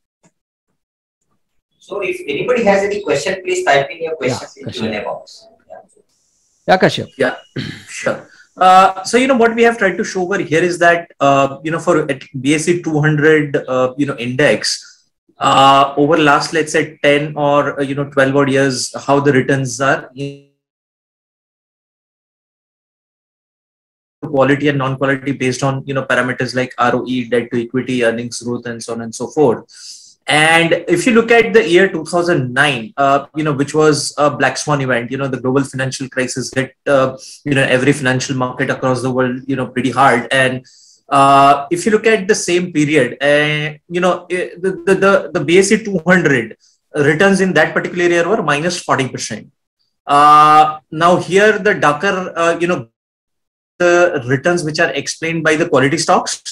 So if anybody has any question, please type in your questions Yeah, in Q and A box. Yeah, yeah Kashyap. Yeah, sure. Uh, so, you know, what we have tried to show over here is that, uh, you know, for B S E two hundred, uh, you know, index, uh, over last, let's say ten or, uh, you know, twelve odd years, how the returns are quality and non-quality based on, you know, parameters like R O E, debt to equity, earnings growth, and so on and so forth. And if you look at the year two thousand nine, uh, you know, which was a black swan event, you know, the global financial crisis hit, uh, you know, every financial market across the world, you know, pretty hard. And uh, if you look at the same period, uh, you know, the, the, the, the B S E two hundred returns in that particular year were minus forty percent. Uh, now here, the darker, uh, you know, the returns which are explained by the quality stocks,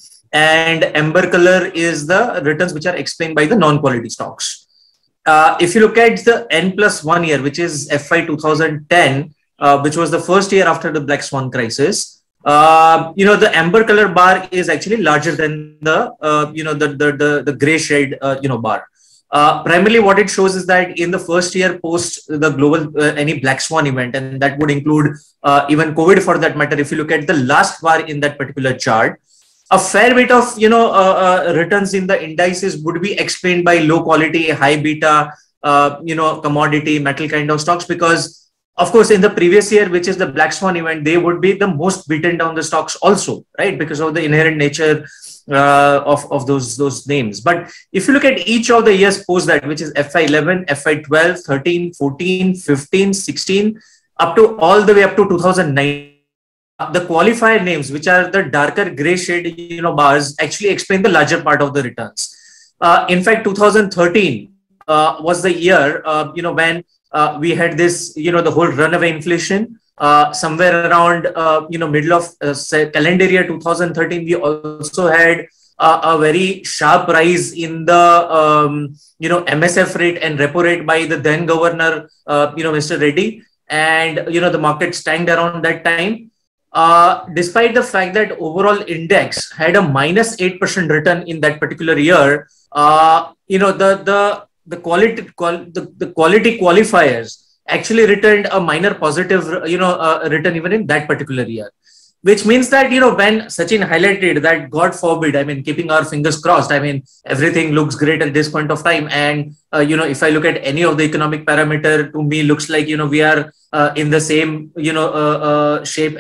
and amber color is the returns which are explained by the non-quality stocks. Uh, if you look at the N plus one year, which is F Y two thousand ten, uh, which was the first year after the black swan crisis, uh, you know, the amber color bar is actually larger than the, uh, you know, the, the, the, the gray shade, uh, you know, bar. Uh, primarily what it shows is that in the first year post the global, uh, any black swan event, and that would include uh, even COVID for that matter, if you look at the last bar in that particular chart, a fair bit of, you know, uh, uh, returns in the indices would be explained by low quality, high beta, uh, you know, commodity, metal kind of stocks, because of course, in the previous year, which is the black swan event, they would be the most beaten down the stocks also, right? Because of the inherent nature uh, of, of those, those names. But if you look at each of the years post that, which is F Y eleven, F Y twelve, thirteen, fourteen, fifteen, sixteen, up to all the way up to two thousand nine, the qualifier names, which are the darker gray shade, you know, bars, actually explain the larger part of the returns. Uh, in fact, two thousand thirteen uh, was the year, uh, you know, when uh, we had this, you know, the whole runaway inflation. Uh, somewhere around, uh, you know, middle of uh, calendar year two thousand thirteen, we also had uh, a very sharp rise in the, um, you know, M S F rate and repo rate by the then governor, uh, you know, Mister Reddy. And, you know, the market tanked around that time. Uh, despite the fact that overall index had a minus eight percent return in that particular year, uh, you know, the, the, the quality, qual the, the quality qualifiers actually returned a minor positive, you know, uh, return even in that particular year, which means that, you know, when Sachin highlighted that, God forbid, I mean, keeping our fingers crossed, I mean, everything looks great at this point of time. And, uh, you know, if I look at any of the economic parameter, to me, looks like, you know, we are uh, in the same, you know, uh, uh, shape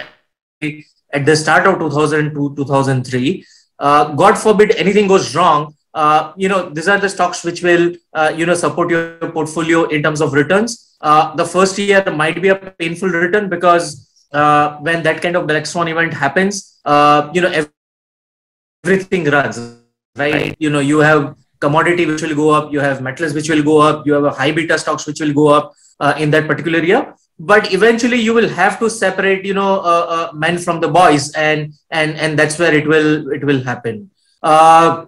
at the start of two thousand two, two thousand three. Uh, God forbid anything goes wrong. Uh, you know, these are the stocks which will, uh, you know, support your portfolio in terms of returns. Uh, the first year might be a painful return because uh, when that kind of black swan event happens, uh, you know, everything runs, right? right? You know, you have commodity which will go up, you have metals which will go up, you have a high beta stocks which will go up uh, in that particular year. but eventually you will have to separate, you know, uh, uh, men from the boys, and and and that's where it will it will happen. Uh,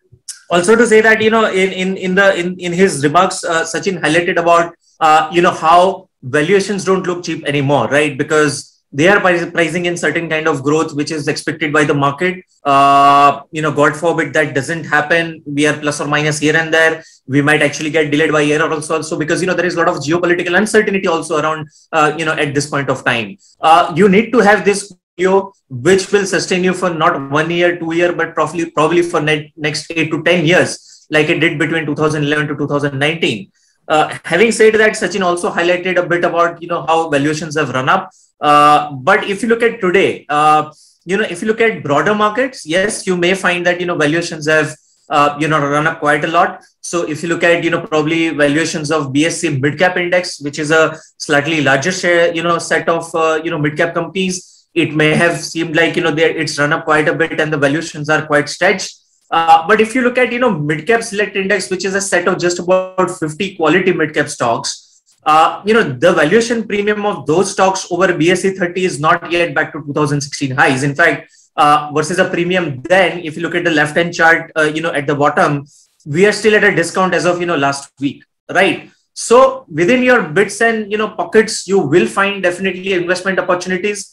also to say that, you know, in in in the in in his remarks, uh, Sachin highlighted about uh, you know, how valuations don't look cheap anymore, right? Because they are pricing in certain kind of growth which is expected by the market. Uh, you know, God forbid that doesn't happen. We are plus or minus here and there. We might actually get delayed by a year also, also because, you know, there is a lot of geopolitical uncertainty also around, uh, you know, at this point of time. Uh, you need to have this portfolio which will sustain you for not one year, two year, but probably probably for ne next eight to ten years, like it did between two thousand eleven to two thousand nineteen. Uh, having said that, Sachin also highlighted a bit about, you know, how valuations have run up. Uh, but if you look at today, uh, you know, if you look at broader markets, yes, you may find that, you know, valuations have, uh, you know, run up quite a lot. So if you look at, you know, probably valuations of B S E mid-cap index, which is a slightly larger share, you know, set of, uh, you know, mid-cap companies, it may have seemed like, you know, it's run up quite a bit and the valuations are quite stretched. Uh, but if you look at, you know, mid-cap select index, which is a set of just about fifty quality mid-cap stocks, Uh, you know, the valuation premium of those stocks over B S E thirty is not yet back to two thousand sixteen highs. In fact, uh, versus a premium then, if you look at the left-hand chart, uh, you know, at the bottom, we are still at a discount as of, you know, last week, right? So within your bits and, you know, pockets, you will find definitely investment opportunities.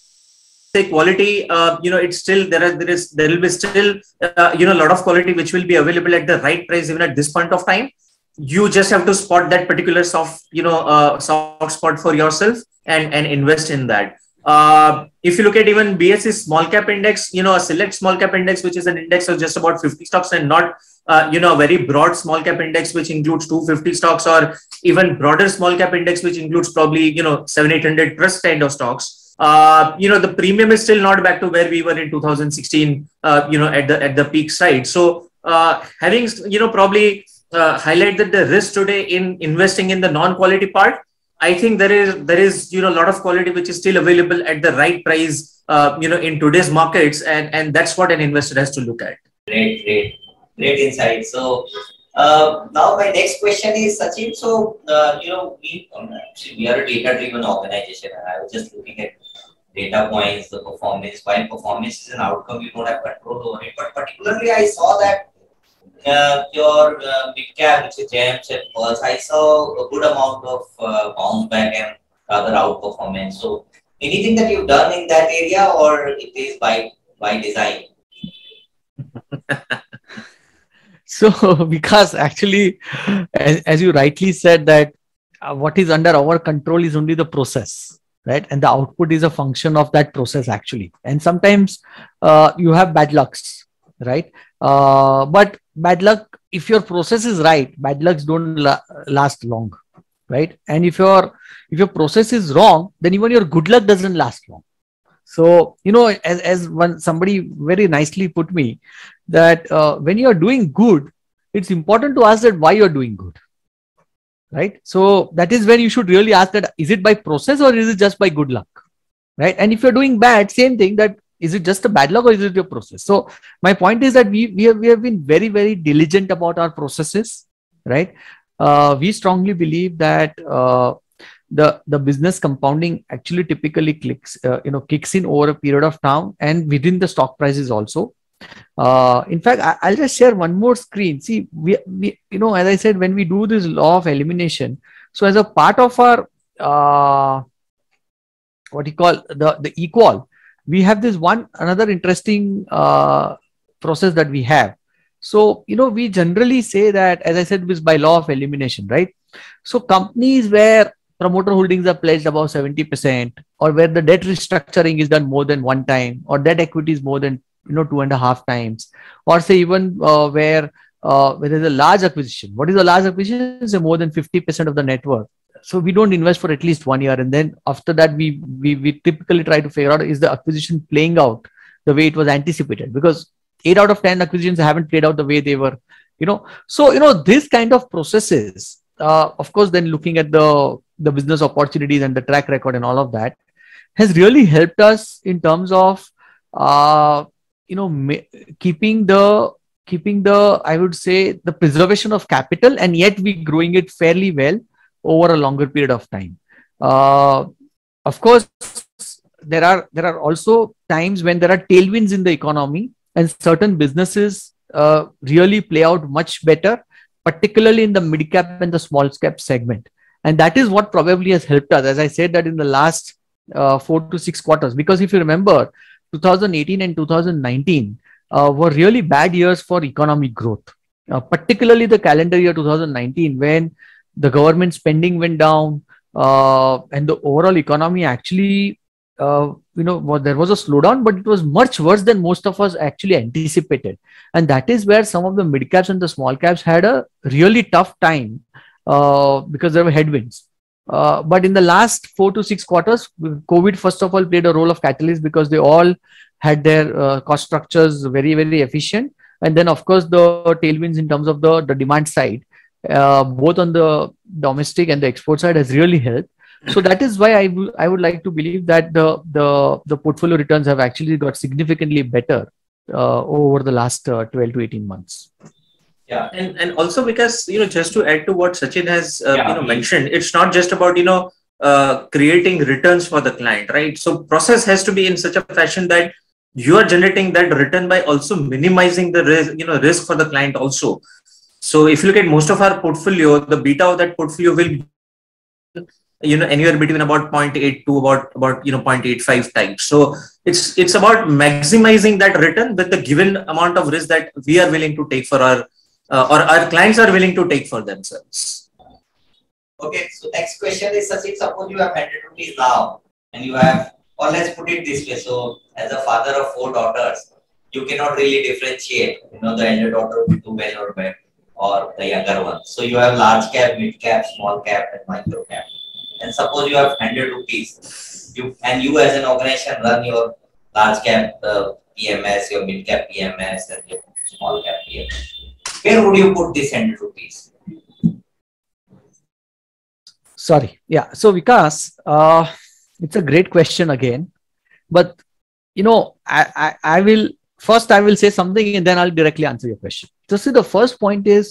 Say quality, uh, you know, it's still, there are, there is, there will be still, uh, you know, a lot of quality which will be available at the right price even at this point of time. You just have to spot that particular soft, you know, uh, soft spot for yourself and, and invest in that. Uh, if you look at even B S E small cap index, you know, a select small cap index, which is an index of just about fifty stocks and not, uh, you know, a very broad small cap index, which includes two hundred fifty stocks, or even broader small cap index, which includes probably, you know, seven, eight hundred plus kind of stocks. Uh, you know, the premium is still not back to where we were in two thousand sixteen, uh, you know, at the, at the peak side. So, uh, having, you know, probably, Uh, highlight that the risk today in investing in the non-quality part, I think there is there is you know a lot of quality which is still available at the right price, uh, you know, in today's markets, and and that's what an investor has to look at. Great, great, great insight. So uh, now my next question is, Sachin. So uh, you know we um, we are a data-driven organization, and I was just looking at data points, the performance. While performance is an outcome, you don't have control over it. But particularly, I saw that. Uh, your uh, big cap, which is GEMS and Pearls, I saw a good amount of uh, bounce back and rather outperformance. So, anything that you've done in that area, or it is by by design? So, because actually, as, as you rightly said, that uh, what is under our control is only the process, right? And the output is a function of that process, actually. And sometimes uh, you have bad lucks, right? Uh, but bad luck, if your process is right, bad lucks don't la last long, right? And if your if your process is wrong, then even your good luck doesn't last long. So, you know, as, as one somebody very nicely put me, that uh, when you are doing good, it's important to ask that why you're doing good, right? So that is when you should really ask that, is it by process or is it just by good luck, right? And if you're doing bad, same thing, that is it just a bad luck or is it your process? So my point is that we we have, we have been very, very diligent about our processes, right? Uh, we strongly believe that uh, the the business compounding actually typically clicks, uh, you know, kicks in over a period of time and within the stock prices also. Uh, in fact, I, I'll just share one more screen. See, we, we you know, as I said, when we do this law of elimination, so as a part of our uh, what you call the the equal, we have this one another interesting uh, process that we have. So, you know, we generally say that, as I said, is by law of elimination, right? So companies where promoter holdings are pledged above seventy percent, or where the debt restructuring is done more than one time, or debt equity is more than, you know, two and a half times, or say even uh, where uh, where there's a large acquisition. What is a large acquisition? It's more than fifty percent of the net worth. So we don't invest for at least one year, and then after that we, we we typically try to figure out, is the acquisition playing out the way it was anticipated? Because eight out of ten acquisitions haven't played out the way they were, you know. So, you know, this kind of processes, uh, of course, then looking at the the business opportunities and the track record and all of that, has really helped us in terms of uh, you know keeping the keeping the I would say the preservation of capital, and yet we growing it fairly well over a longer period of time. Uh, of course, there are there are also times when there are tailwinds in the economy, and certain businesses uh, really play out much better, particularly in the mid cap and the small cap segment. And that is what probably has helped us, as I said, that in the last uh, four to six quarters. Because if you remember, two thousand eighteen and two thousand nineteen uh, were really bad years for economic growth, uh, particularly the calendar year two thousand nineteen, when the government spending went down uh, and the overall economy actually, uh, you know, well, there was a slowdown, but it was much worse than most of us actually anticipated. And that is where some of the mid caps and the small caps had a really tough time uh, because there were headwinds. Uh, but in the last four to six quarters, COVID, first of all, played a role of catalyst because they all had their uh, cost structures very, very efficient. And then, of course, the tailwinds in terms of the, the demand side, uh, both on the domestic and the export side, has really helped. So that is why I, I would like to believe that the, the, the portfolio returns have actually got significantly better uh, over the last uh, twelve to eighteen months. Yeah, and and also because, you know, just to add to what Sachin has uh, yeah. you know mentioned, it's not just about, you know, uh, creating returns for the client, right? So process has to be in such a fashion that you are generating that return by also minimizing the risk, you know, risk for the client also. So if you look at most of our portfolio, the beta of that portfolio will be, you know, anywhere between about zero point eight to about about you know zero point eight five times. So it's it's about maximizing that return with the given amount of risk that we are willing to take for our Uh, or our clients are willing to take for themselves. Okay, so next question is, Sachin, suppose you have one hundred rupees now and you have, or let's put it this way, so as a father of four daughters, you cannot really differentiate, you know, the elder daughter will do well or bad, or the younger one. So you have large cap, mid cap, small cap, and micro cap. And suppose you have one hundred rupees, you and you as an organization run your large cap uh, P M S, your mid cap P M S, and your small cap P M S. Where would you put this one hundred rupees? Sorry. Yeah. So Vikas, uh, it's a great question again. But, you know, I, I, I will, first I will say something and then I'll directly answer your question. So see, the first point is,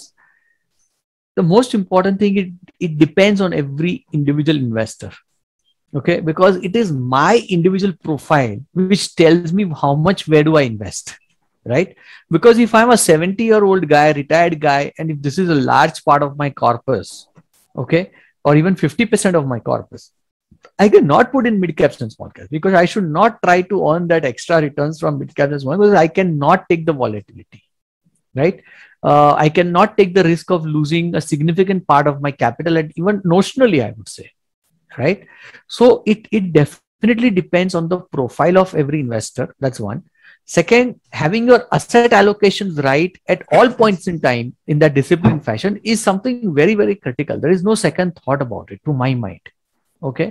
the most important thing, it, it depends on every individual investor. Okay. Because it is my individual profile which tells me how much, where do I invest? Right? Because if I'm a seventy year old guy, retired guy, and if this is a large part of my corpus, okay, or even fifty percent of my corpus, I cannot put in mid caps and small caps because I should not try to earn that extra returns from mid caps and small because I cannot take the volatility, right? Uh, I cannot take the risk of losing a significant part of my capital, and even notionally, I would say, right? So it, it definitely depends on the profile of every investor. That's one. Second, having your asset allocations right at all points in time in that disciplined fashion is something very, very critical. There is no second thought about it to my mind. Okay.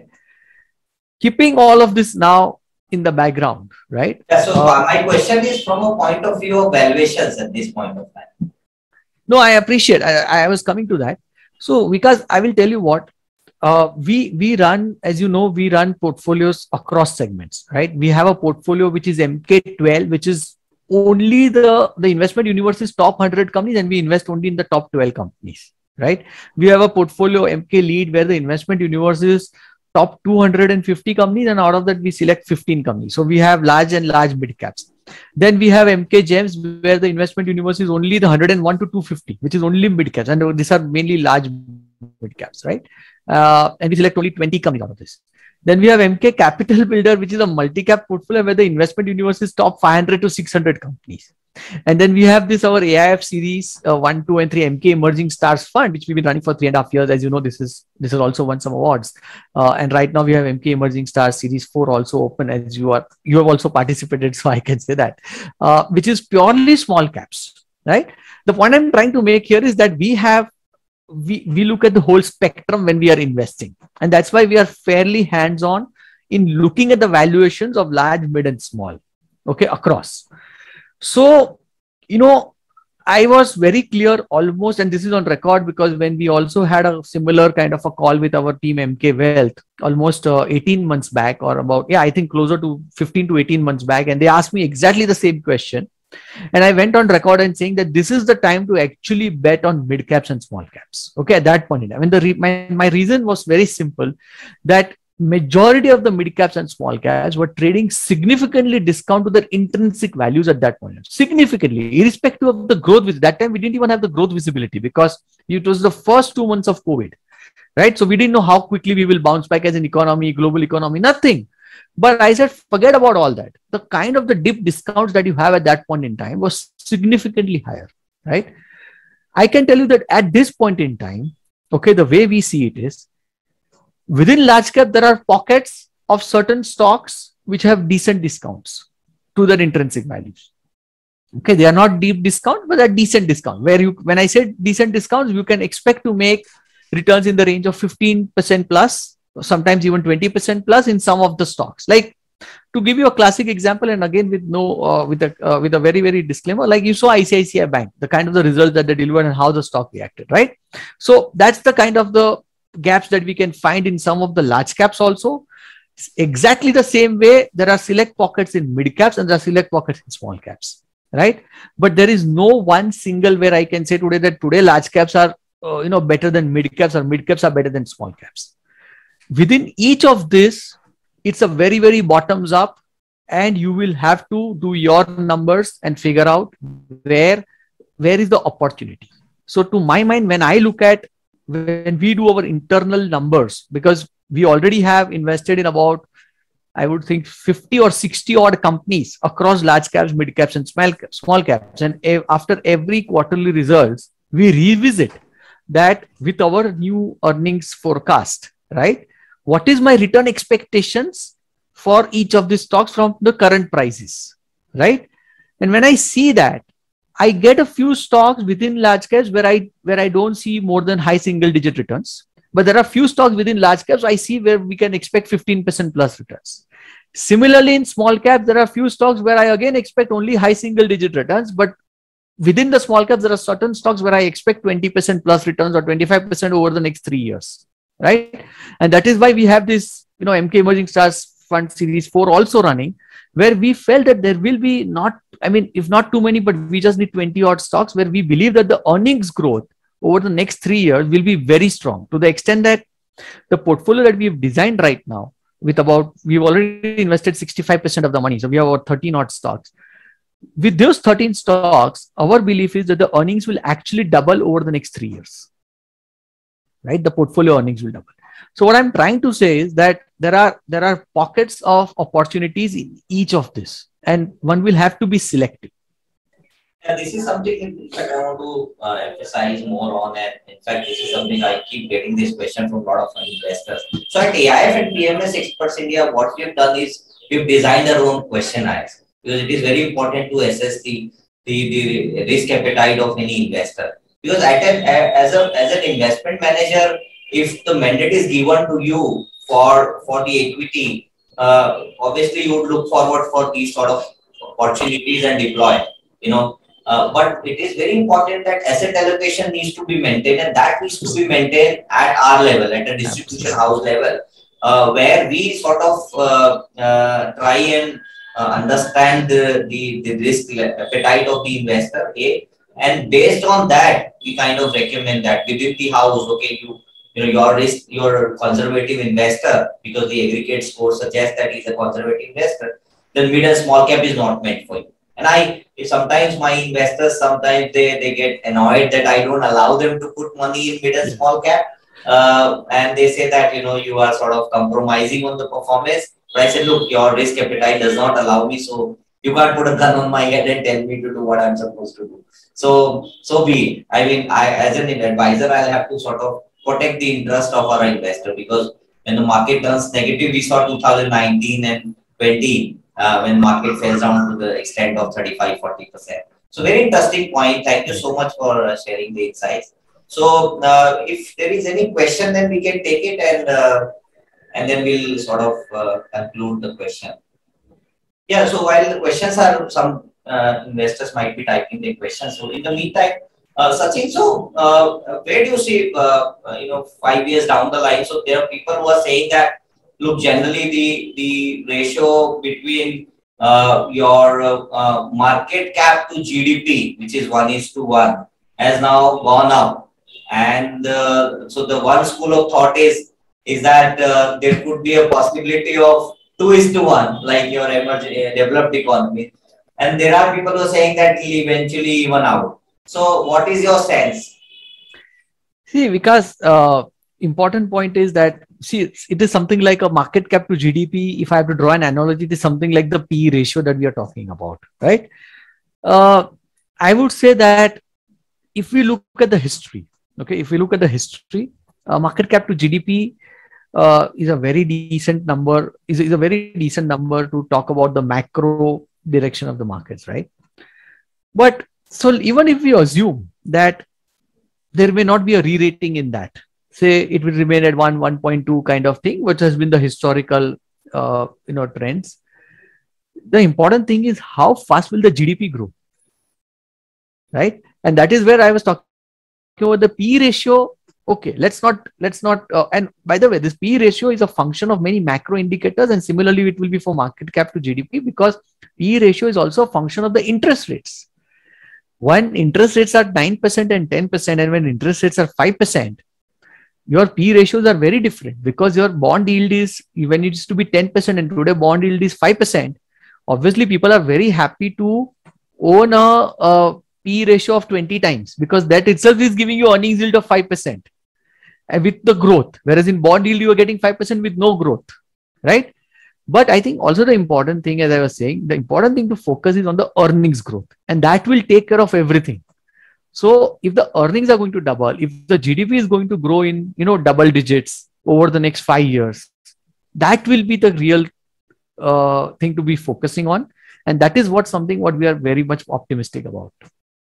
Keeping all of this now in the background, right? Yeah, so uh, my question is from a point of view of valuations at this point of time. No, I appreciate. I, I was coming to that. So because I will tell you what, Uh, we we run, as you know, we run portfolios across segments, right? We have a portfolio which is M K twelve, which is only the, the investment universe's top one hundred companies, and we invest only in the top twelve companies, right? We have a portfolio M K lead where the investment universe is top two hundred fifty companies, and out of that we select fifteen companies. So we have large and large mid caps. Then we have M K Gems where the investment universe is only the one hundred one to two hundred fifty, which is only mid caps, and these are mainly large mid caps, right? Uh, and we select only twenty companies out of this. Then we have M K Capital Builder, which is a multi-cap portfolio where the investment universe is top five hundred to six hundred companies. And then we have this, our A I F series uh, one, two, and three, M K Emerging Stars Fund, which we've been running for three and a half years. As you know, this is this has also won some awards. Uh, and right now we have M K Emerging Stars Series four also open, as you are you have also participated, so I can say that, uh, which is purely small caps, right? The point I'm trying to make here is that we have We, we look at the whole spectrum when we are investing. And that's why we are fairly hands-on in looking at the valuations of large, mid, and small, okay, across. So, you know, I was very clear almost, and this is on record because when we also had a similar kind of a call with our team M K Wealth almost uh, eighteen months back, or about, yeah, I think closer to fifteen to eighteen months back. And they asked me exactly the same question. And I went on record and saying that this is the time to actually bet on mid caps and small caps. Okay, at that point in time. I mean, the re- my, my reason was very simple, that majority of the mid caps and small caps were trading significantly discount to their intrinsic values at that point. Significantly, irrespective of the growth. With that time, we didn't even have the growth visibility because it was the first two months of COVID, right? So we didn't know how quickly we will bounce back as an economy, global economy, nothing. But I said, forget about all that. The kind of the dip discounts that you have at that point in time was significantly higher, right? I can tell you that at this point in time, okay, the way we see it is, within large cap, there are pockets of certain stocks which have decent discounts to their intrinsic values. Okay, they are not deep discount, but they're decent discount. Where you, when I said decent discounts, you can expect to make returns in the range of fifteen percent plus, sometimes even twenty percent plus in some of the stocks. Like, to give you a classic example, and again with no uh, with a uh, with a very very disclaimer, like you saw I C I C I Bank, the kind of the results that they delivered and how the stock reacted, right? So that's the kind of the gaps that we can find in some of the large caps also. Exactly the same way, there are select pockets in mid caps and there are select pockets in small caps, right? But there is no one single where I can say today that today large caps are uh, you know better than mid caps or mid caps are better than small caps. Within each of this, it's a very very bottoms up, and you will have to do your numbers and figure out where where is the opportunity. So to my mind, when I look at, when we do our internal numbers, because we already have invested in about, I would think fifty or sixty odd companies across large caps, mid caps and small caps, small caps. And after every quarterly results, we revisit that with our new earnings forecast, right? What is my return expectations for each of these stocks from the current prices, right? And when I see that, I get a few stocks within large caps where I where I don't see more than high single digit returns. But there are few stocks within large caps I see where we can expect fifteen percent plus returns. Similarly, in small caps, there are few stocks where I again expect only high single digit returns. But within the small caps, there are certain stocks where I expect twenty percent plus returns or twenty-five percent over the next three years, right? And that is why we have this, you know, M K Emerging Stars Fund Series four also running, where we felt that there will be not, I mean, if not too many, but we just need twenty odd stocks where we believe that the earnings growth over the next three years will be very strong, to the extent that the portfolio that we've designed right now with about, we've already invested sixty-five percent of the money. So we have about thirteen odd stocks. With those thirteen stocks, our belief is that the earnings will actually double over the next three years, right? The portfolio earnings will double. So what I'm trying to say is that there are, there are pockets of opportunities in each of this, and one will have to be selective. Yeah, this is something that I want to uh, emphasize more on, and in fact, this is something I keep getting this question from a lot of investors. So at A I F and P M S Experts India, what we've done is we've designed our own questionnaires, because it is very important to assess the, the, the risk appetite of any investor. Because at an, as, a, as an investment manager, if the mandate is given to you for, for the equity, uh, obviously you would look forward for these sort of opportunities and deploy, you know. Uh, but it is very important that asset allocation needs to be maintained, and that needs to be maintained at our level, at a distribution house level, uh, where we sort of uh, uh, try and uh, understand the, the, the risk appetite of the investor, okay? And based on that, we kind of recommend that within the house, okay, you, you know, your risk, you're a conservative investor, because the aggregate score suggests that he's a conservative investor, then mid and small cap is not meant for you. And I, sometimes my investors, sometimes they, they get annoyed that I don't allow them to put money in mid and small cap. Uh, and they say that, you know, you are sort of compromising on the performance. But I said, look, your risk appetite does not allow me. So you can't put a gun on my head and tell me to do what I'm supposed to do. So, so be it. I mean, I, as an advisor, I'll have to sort of protect the interest of our investor, because when the market turns negative, we saw two thousand nineteen and twenty. Uh, when market fell down to the extent of thirty-five to forty percent. So very interesting point. Thank you so much for uh, sharing the insights. So uh, if there is any question, then we can take it, and uh, and then we'll sort of uh, conclude the question. Yeah, so while the questions are, some uh, investors might be typing their questions. So in the meantime, uh, Sachin, so uh, where do you see, uh, you know, five years down the line? So there are people who are saying that, look, generally the, the ratio between uh, your uh, uh, market cap to G D P, which is one is to one, has now gone up. And uh, so the one school of thought is is that uh, there could be a possibility of two is to one, like your emerging uh, developed economy. And there are people who are saying that it will eventually even out. So, what is your sense? See, because uh, important point is that, see, it is something like a market cap to G D P. If I have to draw an analogy, it is something like the P E ratio that we are talking about, right? Uh, I would say that if we look at the history, okay, if we look at the history, uh, market cap to G D P uh, is a very decent number, is, is a very decent number to talk about the macro direction of the markets, right? But so even if we assume that there may not be a re-rating in that, say it will remain at one, one point two kind of thing, which has been the historical, uh, you know, trends. The important thing is how fast will the G D P grow, right? And that is where I was talking about the P E ratio. Okay, let's not, let's not, uh, and by the way, this P E ratio is a function of many macro indicators, and similarly, it will be for market cap to G D P, because P E ratio is also a function of the interest rates. When interest rates are nine percent and ten percent, and when interest rates are five percent, your P E ratios are very different, because your bond yield is, when it used to be ten percent and today bond yield is five percent, obviously people are very happy to own a, a P E ratio of twenty times, because that itself is giving you earnings yield of five percent and with the growth, whereas in bond yield you are getting five percent with no growth, right? But I think also the important thing, as I was saying, the important thing to focus is on the earnings growth, and that will take care of everything. So if the earnings are going to double, if the G D P is going to grow in, you know, double digits over the next five years, that will be the real uh, thing to be focusing on. And that is what something what we are very much optimistic about.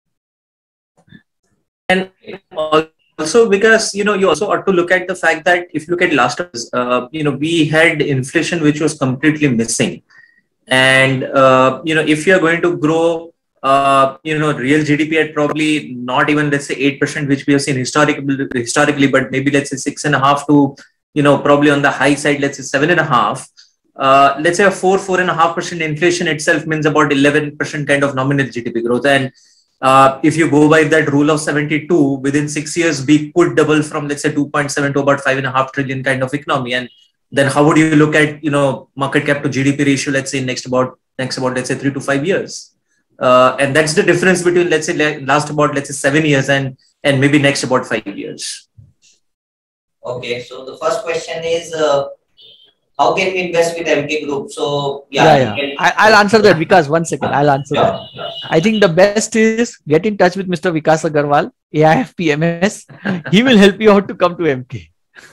And also because, you know, you also ought to look at the fact that if you look at last year, uh, you know, we had inflation which was completely missing. And, uh, you know, if you're going to grow, uh, you know, real G D P at probably not even, let's say, eight percent, which we have seen historically, historically, but maybe let's say six and a half to, you know, probably on the high side, let's say seven and a half. Uh, let's say a four, four and a half percent inflation itself means about eleven percent kind of nominal G D P growth. And uh, if you go by that rule of seventy-two, within six years, we could double from, let's say, two point seven to about five and a half trillion kind of economy. And then how would you look at, you know, market cap to G D P ratio, let's say next about, next about, let's say three to five years. Uh, and that's the difference between, let's say, last about, let's say, seven years and, and maybe next about five years. Okay. So the first question is, uh, how can we invest with M K Group? So, yeah. yeah, yeah. Can, I, I'll answer that, Vikas. One second. I'll answer yeah, that. yeah. I think the best is get in touch with Mister Vikas Agarwal, A I F P M S. He will help you out to come to M K.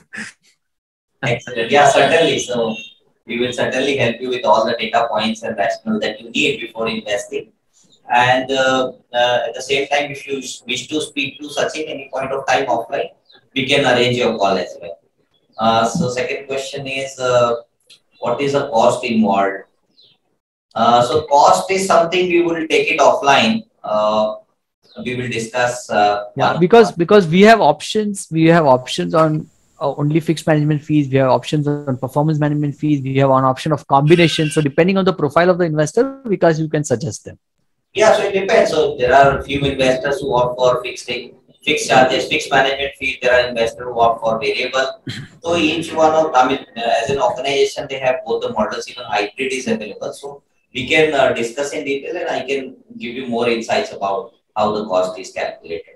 Excellent. Yeah, certainly. So, we will certainly help you with all the data points and rationale that you need before investing. And uh, uh, at the same time, if you wish to speak to Sachin any point of time offline, we can arrange your call as well. Uh, so, second question is, uh, what is the cost involved? Uh, so, cost is something we will take it offline. Uh, we will discuss. Uh, yeah, because because we have options. We have options on uh, only fixed management fees. We have options on performance management fees. We have an option of combination. So, depending on the profile of the investor, because you can suggest them. Yeah, so it depends. So there are a few investors who opt for fixed fixed charges, fixed management fees. There are investors who opt for variable. So each one of, I mean, as an organization, they have both the models. Even hybrid is available. So we can uh, discuss in detail, and I can give you more insights about how the cost is calculated.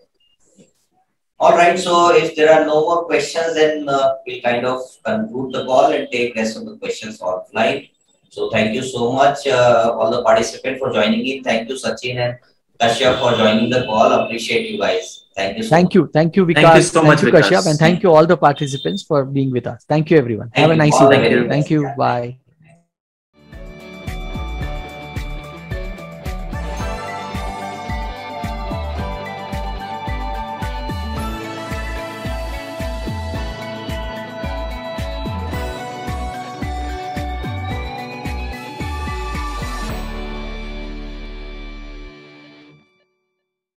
All right. So if there are no more questions, then uh, we'll kind of conclude the call and take rest of the questions offline. So thank you so much, uh, all the participants for joining in. Thank you, Sachin and Kashyap, for joining the call. Appreciate you guys. Thank you so thank much. you. Thank you, Vikas. Thank you so thank much, you, Vikas. Kashyap. And thank you all the participants for being with us. Thank you, everyone. Thank Have a you. nice All the evening. very Thank best. you. Bye.